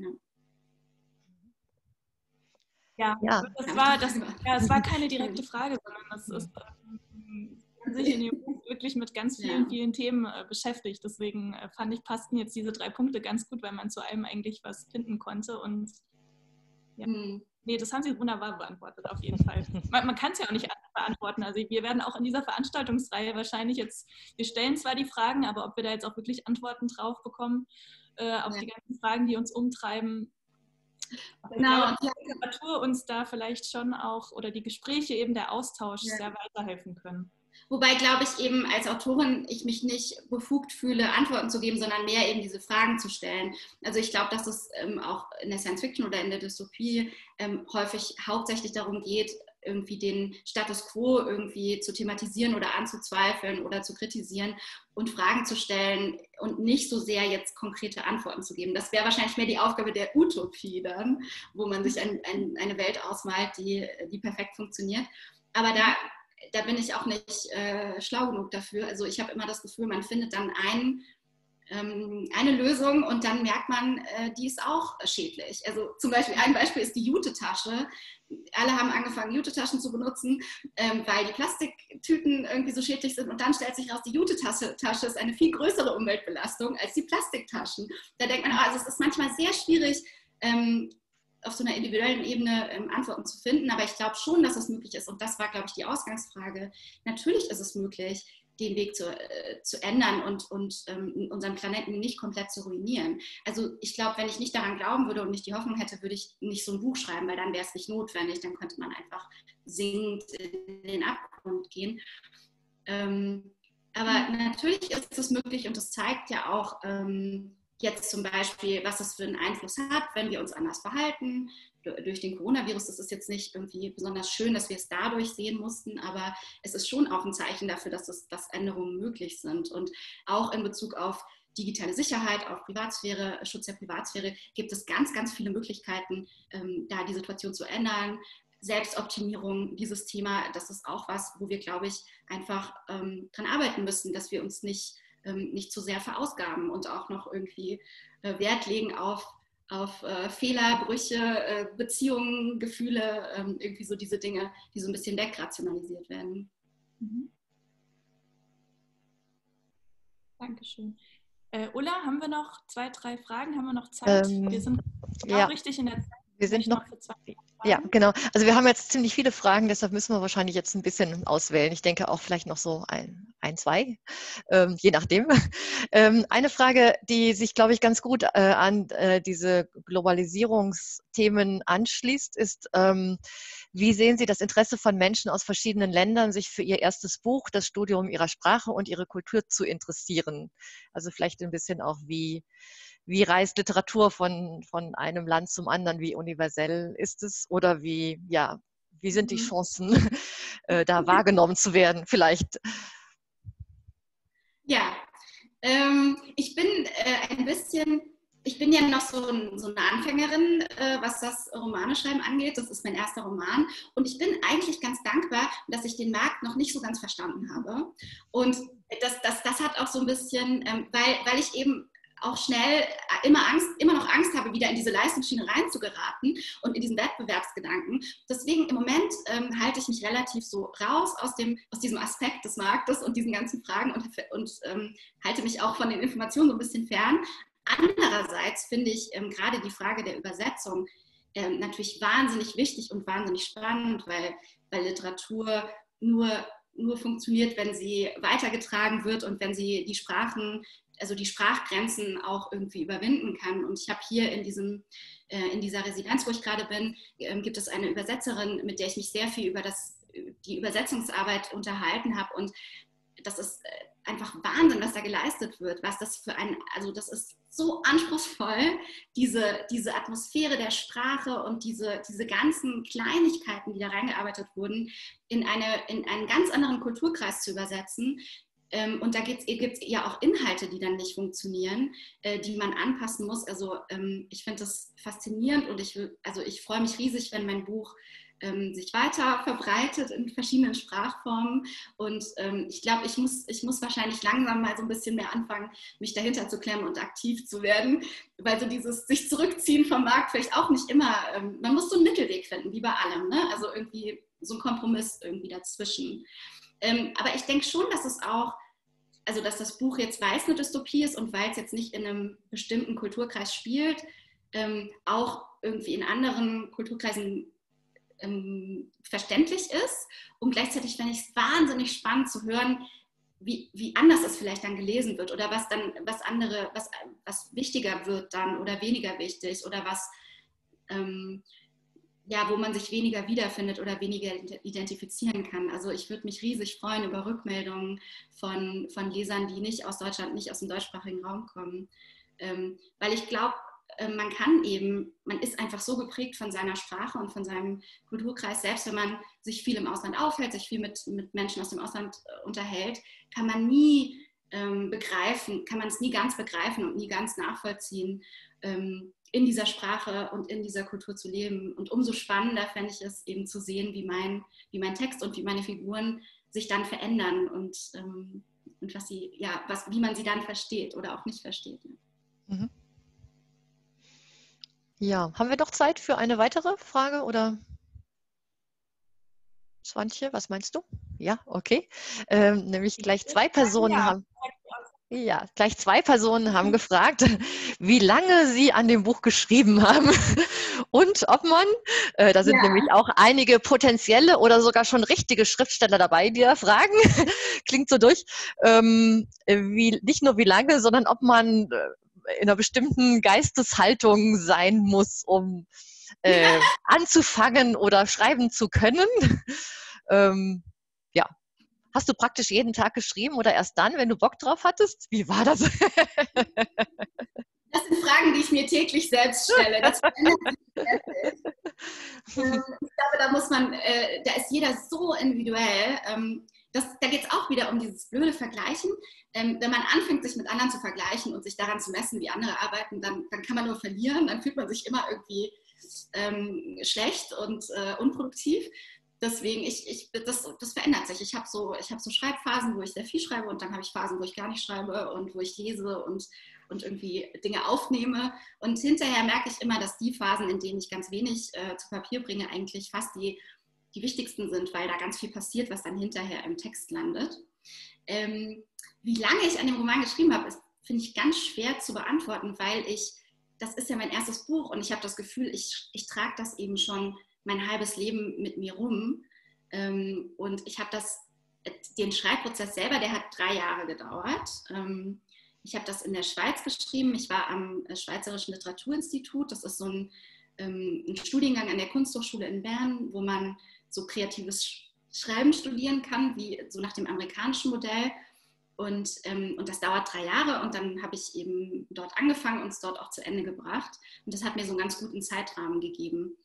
Ja, es war keine direkte Frage, sondern das ist sich in dem Buch wirklich mit ganz vielen Themen beschäftigt. Deswegen fand ich, passten jetzt diese 3 Punkte ganz gut, weil man zu allem eigentlich was finden konnte. Und ja. Nee, das haben Sie wunderbar beantwortet, auf jeden Fall. Man kann es ja auch nicht beantworten. Also wir werden auch in dieser Veranstaltungsreihe wahrscheinlich jetzt, wir stellen zwar die Fragen, aber ob wir da jetzt auch wirklich Antworten drauf bekommen, auf die ganzen Fragen, die uns umtreiben. Genau, und die Literatur uns da vielleicht schon auch, oder die Gespräche, eben der Austausch sehr weiterhelfen können. Wobei, glaube ich, eben als Autorin ich mich nicht befugt fühle, Antworten zu geben, sondern mehr eben diese Fragen zu stellen. Also ich glaube, dass es auch in der Science Fiction oder in der Dystopie häufig hauptsächlich darum geht, irgendwie den Status quo irgendwie zu thematisieren oder anzuzweifeln oder zu kritisieren und Fragen zu stellen und nicht so sehr jetzt konkrete Antworten zu geben. Das wäre wahrscheinlich mehr die Aufgabe der Utopie dann, wo man sich eine Welt ausmalt, die perfekt funktioniert. Aber da bin ich auch nicht schlau genug dafür. Also ich habe immer das Gefühl, man findet dann eine Lösung und dann merkt man, die ist auch schädlich. Also zum Beispiel, ein Beispiel ist die Jute-Tasche. Alle haben angefangen, Jute-Taschen zu benutzen, weil die Plastiktüten irgendwie so schädlich sind und dann stellt sich raus, die Jute-Tasche ist eine viel größere Umweltbelastung als die Plastiktaschen. Da denkt man, also es ist manchmal sehr schwierig, auf so einer individuellen Ebene Antworten zu finden, aber ich glaube schon, dass es möglich ist und das war, glaube ich, die Ausgangsfrage. Natürlich ist es möglich, den Weg zu ändern und unseren Planeten nicht komplett zu ruinieren. Also ich glaube, wenn ich nicht daran glauben würde und nicht die Hoffnung hätte, würde ich nicht so ein Buch schreiben, weil dann wäre es nicht notwendig, dann könnte man einfach singend in den Abgrund gehen. Aber natürlich ist es möglich und das zeigt ja auch jetzt zum Beispiel, was das für einen Einfluss hat, wenn wir uns anders verhalten. Durch den Coronavirus, das ist jetzt nicht irgendwie besonders schön, dass wir es dadurch sehen mussten, aber es ist schon auch ein Zeichen dafür, dass Änderungen möglich sind. Und auch in Bezug auf digitale Sicherheit, auf Privatsphäre, Schutz der Privatsphäre, gibt es ganz, ganz viele Möglichkeiten, da die Situation zu ändern. Selbstoptimierung, dieses Thema, das ist auch was, wo wir, glaube ich, einfach dran arbeiten müssen, dass wir uns nicht zu sehr verausgaben und auch noch irgendwie Wert legen auf Fehler, Brüche, Beziehungen, Gefühle, irgendwie so diese Dinge, die so ein bisschen wegrationalisiert werden. Mhm. Dankeschön. Ulla, haben wir noch 2, 3 Fragen? Haben wir noch Zeit? Wir sind genau richtig in der Zeit. Wir sind noch für 2 Fragen. Ja, genau. Also wir haben jetzt ziemlich viele Fragen, deshalb müssen wir wahrscheinlich jetzt ein bisschen auswählen. Ich denke auch vielleicht noch so ein, 2, je nachdem. Eine Frage, die sich, glaube ich, ganz gut an diese Globalisierungsthemen anschließt, ist, wie sehen Sie das Interesse von Menschen aus verschiedenen Ländern, sich für ihr erstes Buch, das Studium ihrer Sprache und ihre Kultur zu interessieren? Also vielleicht ein bisschen auch, wie reist Literatur von einem Land zum anderen? Wie universell ist es? Oder wie sind die Chancen, da wahrgenommen zu werden vielleicht? Ja, ich bin ja noch so eine Anfängerin, was das Romaneschreiben angeht. Das ist mein erster Roman. Und ich bin eigentlich ganz dankbar, dass ich den Markt noch nicht so ganz verstanden habe. Und das hat auch so ein bisschen, weil ich eben auch schnell immer noch Angst habe, wieder in diese Leistungsschiene reinzugeraten und in diesen Wettbewerbsgedanken. Deswegen im Moment halte ich mich relativ so raus aus diesem Aspekt des Marktes und diesen ganzen Fragen und halte mich auch von den Informationen so ein bisschen fern. Andererseits finde ich gerade die Frage der Übersetzung natürlich wahnsinnig wichtig und wahnsinnig spannend, weil Literatur nur funktioniert, wenn sie weitergetragen wird und wenn sie die Sprachgrenzen auch irgendwie überwinden kann. Und ich habe hier in dieser Residenz, wo ich gerade bin, gibt es eine Übersetzerin, mit der ich mich sehr viel über die Übersetzungsarbeit unterhalten habe. Und das ist einfach Wahnsinn, was da geleistet wird, also das ist so anspruchsvoll, diese Atmosphäre der Sprache und diese ganzen Kleinigkeiten, die da reingearbeitet wurden, in einen ganz anderen Kulturkreis zu übersetzen. Und da gibt es ja auch Inhalte, die dann nicht funktionieren, die man anpassen muss. Also ich finde das faszinierend und ich freue mich riesig, wenn mein Buch sich weiter verbreitet in verschiedenen Sprachformen. Und ich glaube, ich muss wahrscheinlich langsam mal so ein bisschen mehr anfangen, mich dahinter zu klemmen und aktiv zu werden, weil so dieses sich zurückziehen vom Markt vielleicht auch nicht immer, man muss so einen Mittelweg finden, wie bei allem, ne? Also irgendwie so ein Kompromiss irgendwie dazwischen. Aber ich denke schon, dass dass das Buch jetzt, weil es eine Dystopie ist und weil es jetzt nicht in einem bestimmten Kulturkreis spielt, auch irgendwie in anderen Kulturkreisen verständlich ist. Und gleichzeitig fände ich es wahnsinnig spannend zu hören, wie anders es vielleicht dann gelesen wird oder was wichtiger wird dann oder weniger wichtig oder wo man sich weniger wiederfindet oder weniger identifizieren kann. Also ich würde mich riesig freuen über Rückmeldungen von Lesern, die nicht aus Deutschland, nicht aus dem deutschsprachigen Raum kommen. Weil ich glaube, man ist einfach so geprägt von seiner Sprache und von seinem Kulturkreis, selbst wenn man sich viel im Ausland aufhält, sich viel mit Menschen aus dem Ausland unterhält, kann man es nie ganz begreifen und nie ganz nachvollziehen, in dieser Sprache und in dieser Kultur zu leben. Und umso spannender fände ich es eben zu sehen, wie mein Text und wie meine Figuren sich dann verändern und wie man sie dann versteht oder auch nicht versteht. Mhm. Ja, haben wir noch Zeit für eine weitere Frage oder? Swantje, was meinst du? Ja, okay. Nämlich gleich zwei Personen haben gefragt, wie lange sie an dem Buch geschrieben haben und ob man, da sind nämlich auch einige potenzielle oder sogar schon richtige Schriftsteller dabei, die da fragen, klingt so durch, nicht nur wie lange, sondern ob man in einer bestimmten Geisteshaltung sein muss, um anzufangen oder schreiben zu können. Ja. Hast du praktisch jeden Tag geschrieben oder erst dann, wenn du Bock drauf hattest? Wie war das? Das sind Fragen, die ich mir täglich selbst stelle. Das verändert sich. Ich glaube, da ist jeder so individuell. Da geht es auch wieder um dieses blöde Vergleichen. Wenn man anfängt, sich mit anderen zu vergleichen und sich daran zu messen, wie andere arbeiten, dann kann man nur verlieren. Dann fühlt man sich immer irgendwie schlecht und unproduktiv. Deswegen, das verändert sich. Ich habe so Schreibphasen, wo ich sehr viel schreibe und dann habe ich Phasen, wo ich gar nicht schreibe und wo ich lese und irgendwie Dinge aufnehme. Und hinterher merke ich immer, dass die Phasen, in denen ich ganz wenig zu Papier bringe, eigentlich fast die wichtigsten sind, weil da ganz viel passiert, was dann hinterher im Text landet. Wie lange ich an dem Roman geschrieben habe, finde ich ganz schwer zu beantworten, weil das ist ja mein erstes Buch und ich habe das Gefühl, ich trage das eben schon mein halbes Leben mit mir rum. Und ich habe den Schreibprozess selber, der hat 3 Jahre gedauert. Ich habe das in der Schweiz geschrieben. Ich war am Schweizerischen Literaturinstitut. Das ist so ein Studiengang an der Kunsthochschule in Bern, wo man so kreatives Schreiben studieren kann, wie so nach dem amerikanischen Modell. Und das dauert 3 Jahre und dann habe ich eben dort angefangen und es dort auch zu Ende gebracht. Und das hat mir so einen ganz guten Zeitrahmen gegeben.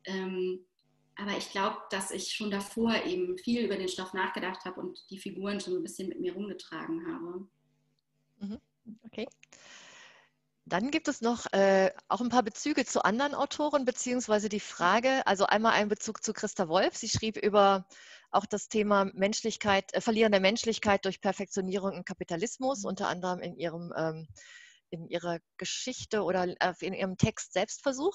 Aber ich glaube, dass ich schon davor eben viel über den Stoff nachgedacht habe und die Figuren schon ein bisschen mit mir rumgetragen habe. Okay. Dann gibt es noch auch ein paar Bezüge zu anderen Autoren, beziehungsweise die Frage, also einmal ein Bezug zu Christa Wolf. Sie schrieb über auch das Thema Menschlichkeit, Verlieren der Menschlichkeit durch Perfektionierung und Kapitalismus, unter anderem in ihrer Geschichte oder in ihrem Text Selbstversuch.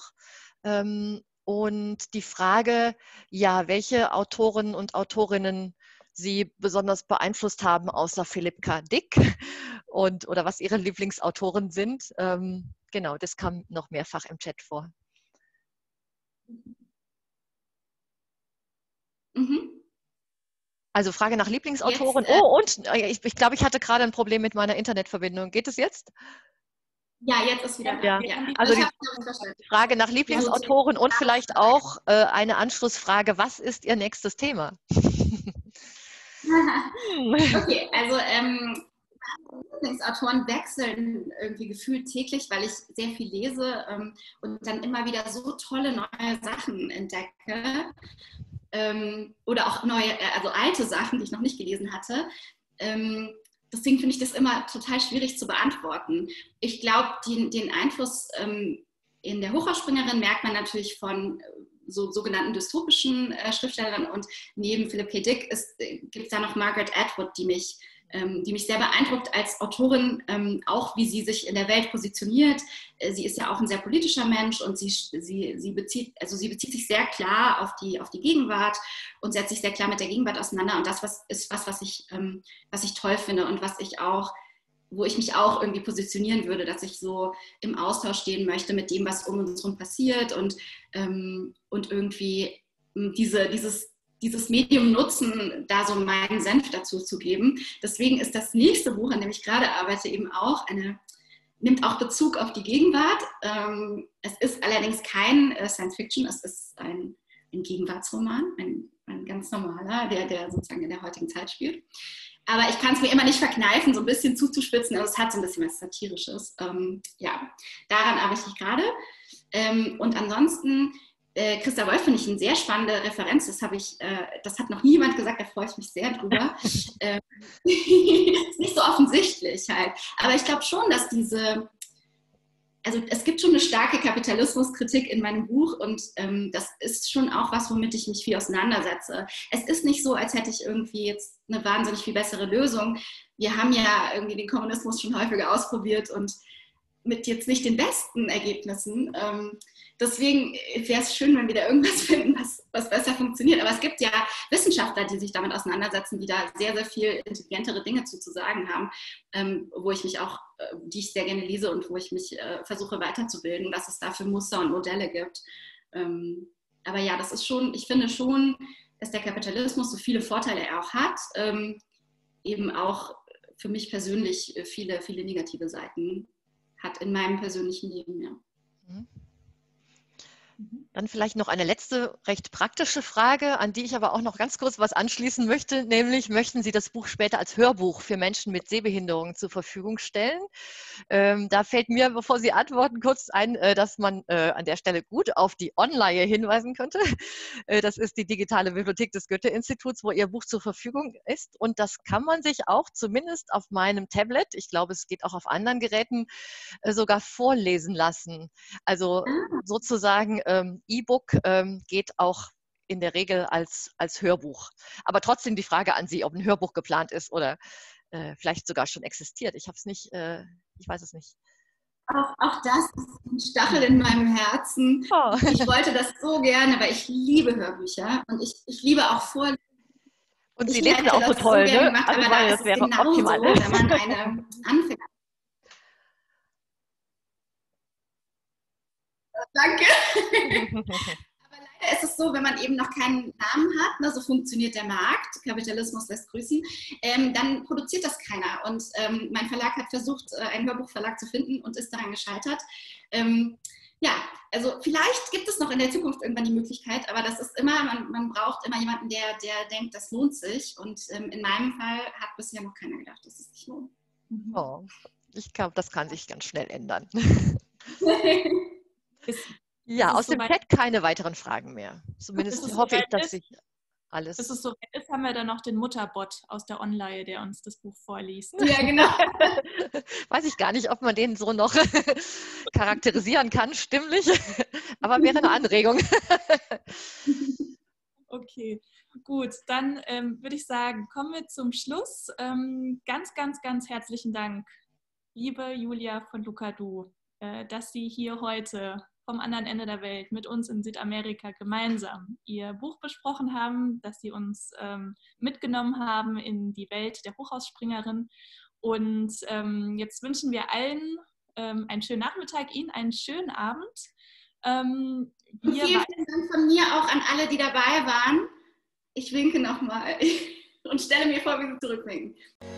Und die Frage, ja, welche Autoren und Autorinnen sie besonders beeinflusst haben, außer Philipp K. Dick oder was ihre Lieblingsautoren sind. Genau, das kam noch mehrfach im Chat vor. Also Frage nach Lieblingsautoren. Und ich glaube, ich hatte gerade ein Problem mit meiner Internetverbindung. Geht es jetzt? Ja, jetzt ist wieder da. Ja. Also die Frage nach Lieblingsautoren und vielleicht auch eine Anschlussfrage, was ist Ihr nächstes Thema? Okay, also Lieblingsautoren wechseln irgendwie gefühlt täglich, weil ich sehr viel lese und dann immer wieder so tolle neue Sachen entdecke oder auch also alte Sachen, die ich noch nicht gelesen hatte. Deswegen finde ich das immer total schwierig zu beantworten. Ich glaube, den Einfluss in der Hochhausspringerin merkt man natürlich von so sogenannten dystopischen Schriftstellern und neben Philip K. Dick gibt es da noch Margaret Atwood, die mich sehr beeindruckt als Autorin, auch wie sie sich in der Welt positioniert. Sie ist ja auch ein sehr politischer Mensch und sie bezieht sich sehr klar auf die Gegenwart und setzt sich sehr klar mit der Gegenwart auseinander. Und das ist was ich toll finde und wo ich mich auch irgendwie positionieren würde, dass ich so im Austausch stehen möchte mit dem, was um uns herum passiert und irgendwie dieses Medium nutzen, da so meinen Senf dazu zu geben. Deswegen ist das nächste Buch, an dem ich gerade arbeite, eben nimmt auch Bezug auf die Gegenwart. Es ist allerdings kein Science Fiction, es ist ein Gegenwartsroman, ein ganz normaler, der sozusagen in der heutigen Zeit spielt. Aber ich kann es mir immer nicht verkneifen, so ein bisschen zuzuspitzen. Also es hat so ein bisschen was Satirisches. Ja, daran arbeite ich gerade. Und ansonsten, Christa Wolf finde ich eine sehr spannende Referenz. Das hat noch niemand gesagt, da freue ich mich sehr drüber. Ist nicht so offensichtlich halt. Aber ich glaube schon, dass also es gibt schon eine starke Kapitalismuskritik in meinem Buch und das ist schon auch was, womit ich mich viel auseinandersetze. Es ist nicht so, als hätte ich irgendwie jetzt eine wahnsinnig viel bessere Lösung. Wir haben ja irgendwie den Kommunismus schon häufiger ausprobiert und mit jetzt nicht den besten Ergebnissen. Deswegen wäre es schön, wenn wir da irgendwas finden, was besser funktioniert. Aber es gibt ja Wissenschaftler, die sich damit auseinandersetzen, die da sehr, sehr viel intelligentere Dinge zu sagen haben, die ich sehr gerne lese und wo ich mich versuche weiterzubilden, dass es dafür Muster und Modelle gibt. Aber ja, das ist schon, ich finde schon, dass der Kapitalismus so viele Vorteile er auch hat, eben auch für mich persönlich viele, viele negative Seiten hat in meinem persönlichen Leben, ja. Dann vielleicht noch eine letzte, recht praktische Frage, an die ich aber auch noch ganz kurz was anschließen möchte, nämlich möchten Sie das Buch später als Hörbuch für Menschen mit Sehbehinderungen zur Verfügung stellen? Da fällt mir, bevor Sie antworten, kurz ein, dass man an der Stelle gut auf die Online hinweisen könnte. Das ist die digitale Bibliothek des Goethe-Instituts, wo Ihr Buch zur Verfügung ist. Und das kann man sich auch zumindest auf meinem Tablet, ich glaube, es geht auch auf anderen Geräten, sogar vorlesen lassen. Also sozusagen E-Book geht auch in der Regel als Hörbuch. Aber trotzdem die Frage an Sie, ob ein Hörbuch geplant ist oder vielleicht sogar schon existiert. Ich weiß es nicht. Auch das ist ein Stachel in meinem Herzen. Oh. Ich wollte das so gerne, weil ich liebe Hörbücher und ich liebe auch Vorlesen. Und Sie lesen auch so toll, ne? Gemacht, also aber das wäre optimal. So, wenn man eine Anfänger. Danke. Aber leider ist es so, wenn man eben noch keinen Namen hat, ne, so funktioniert der Markt, Kapitalismus lässt grüßen, dann produziert das keiner. Und mein Verlag hat versucht, einen Hörbuchverlag zu finden und ist daran gescheitert. Ja, also vielleicht gibt es noch in der Zukunft irgendwann die Möglichkeit, aber das ist immer, man braucht immer jemanden, der denkt, das lohnt sich. Und in meinem Fall hat bisher noch keiner gedacht, dass es sich lohnt. Oh, ich glaube, das kann sich ganz schnell ändern. Ja, aus dem Chat keine weiteren Fragen mehr. Zumindest hoffe ich, dass sich alles... Bis es so weit ist, haben wir dann noch den Mutterbot aus der Online, der uns das Buch vorliest. Ja, genau. Weiß ich gar nicht, ob man den so noch charakterisieren kann, stimmlich. Aber wäre eine Anregung. Okay, gut. Dann würde ich sagen, kommen wir zum Schluss. Ganz, ganz, ganz herzlichen Dank, liebe Julia von Lukadu, dass Sie hier heute vom anderen Ende der Welt mit uns in Südamerika gemeinsam Ihr Buch besprochen haben, dass Sie uns mitgenommen haben in die Welt der Hochhausspringerin. Und jetzt wünschen wir allen einen schönen Nachmittag, Ihnen einen schönen Abend. Vielen Dank von mir auch an alle, die dabei waren. Ich winke nochmal und stelle mir vor, wie Sie zurückwinken.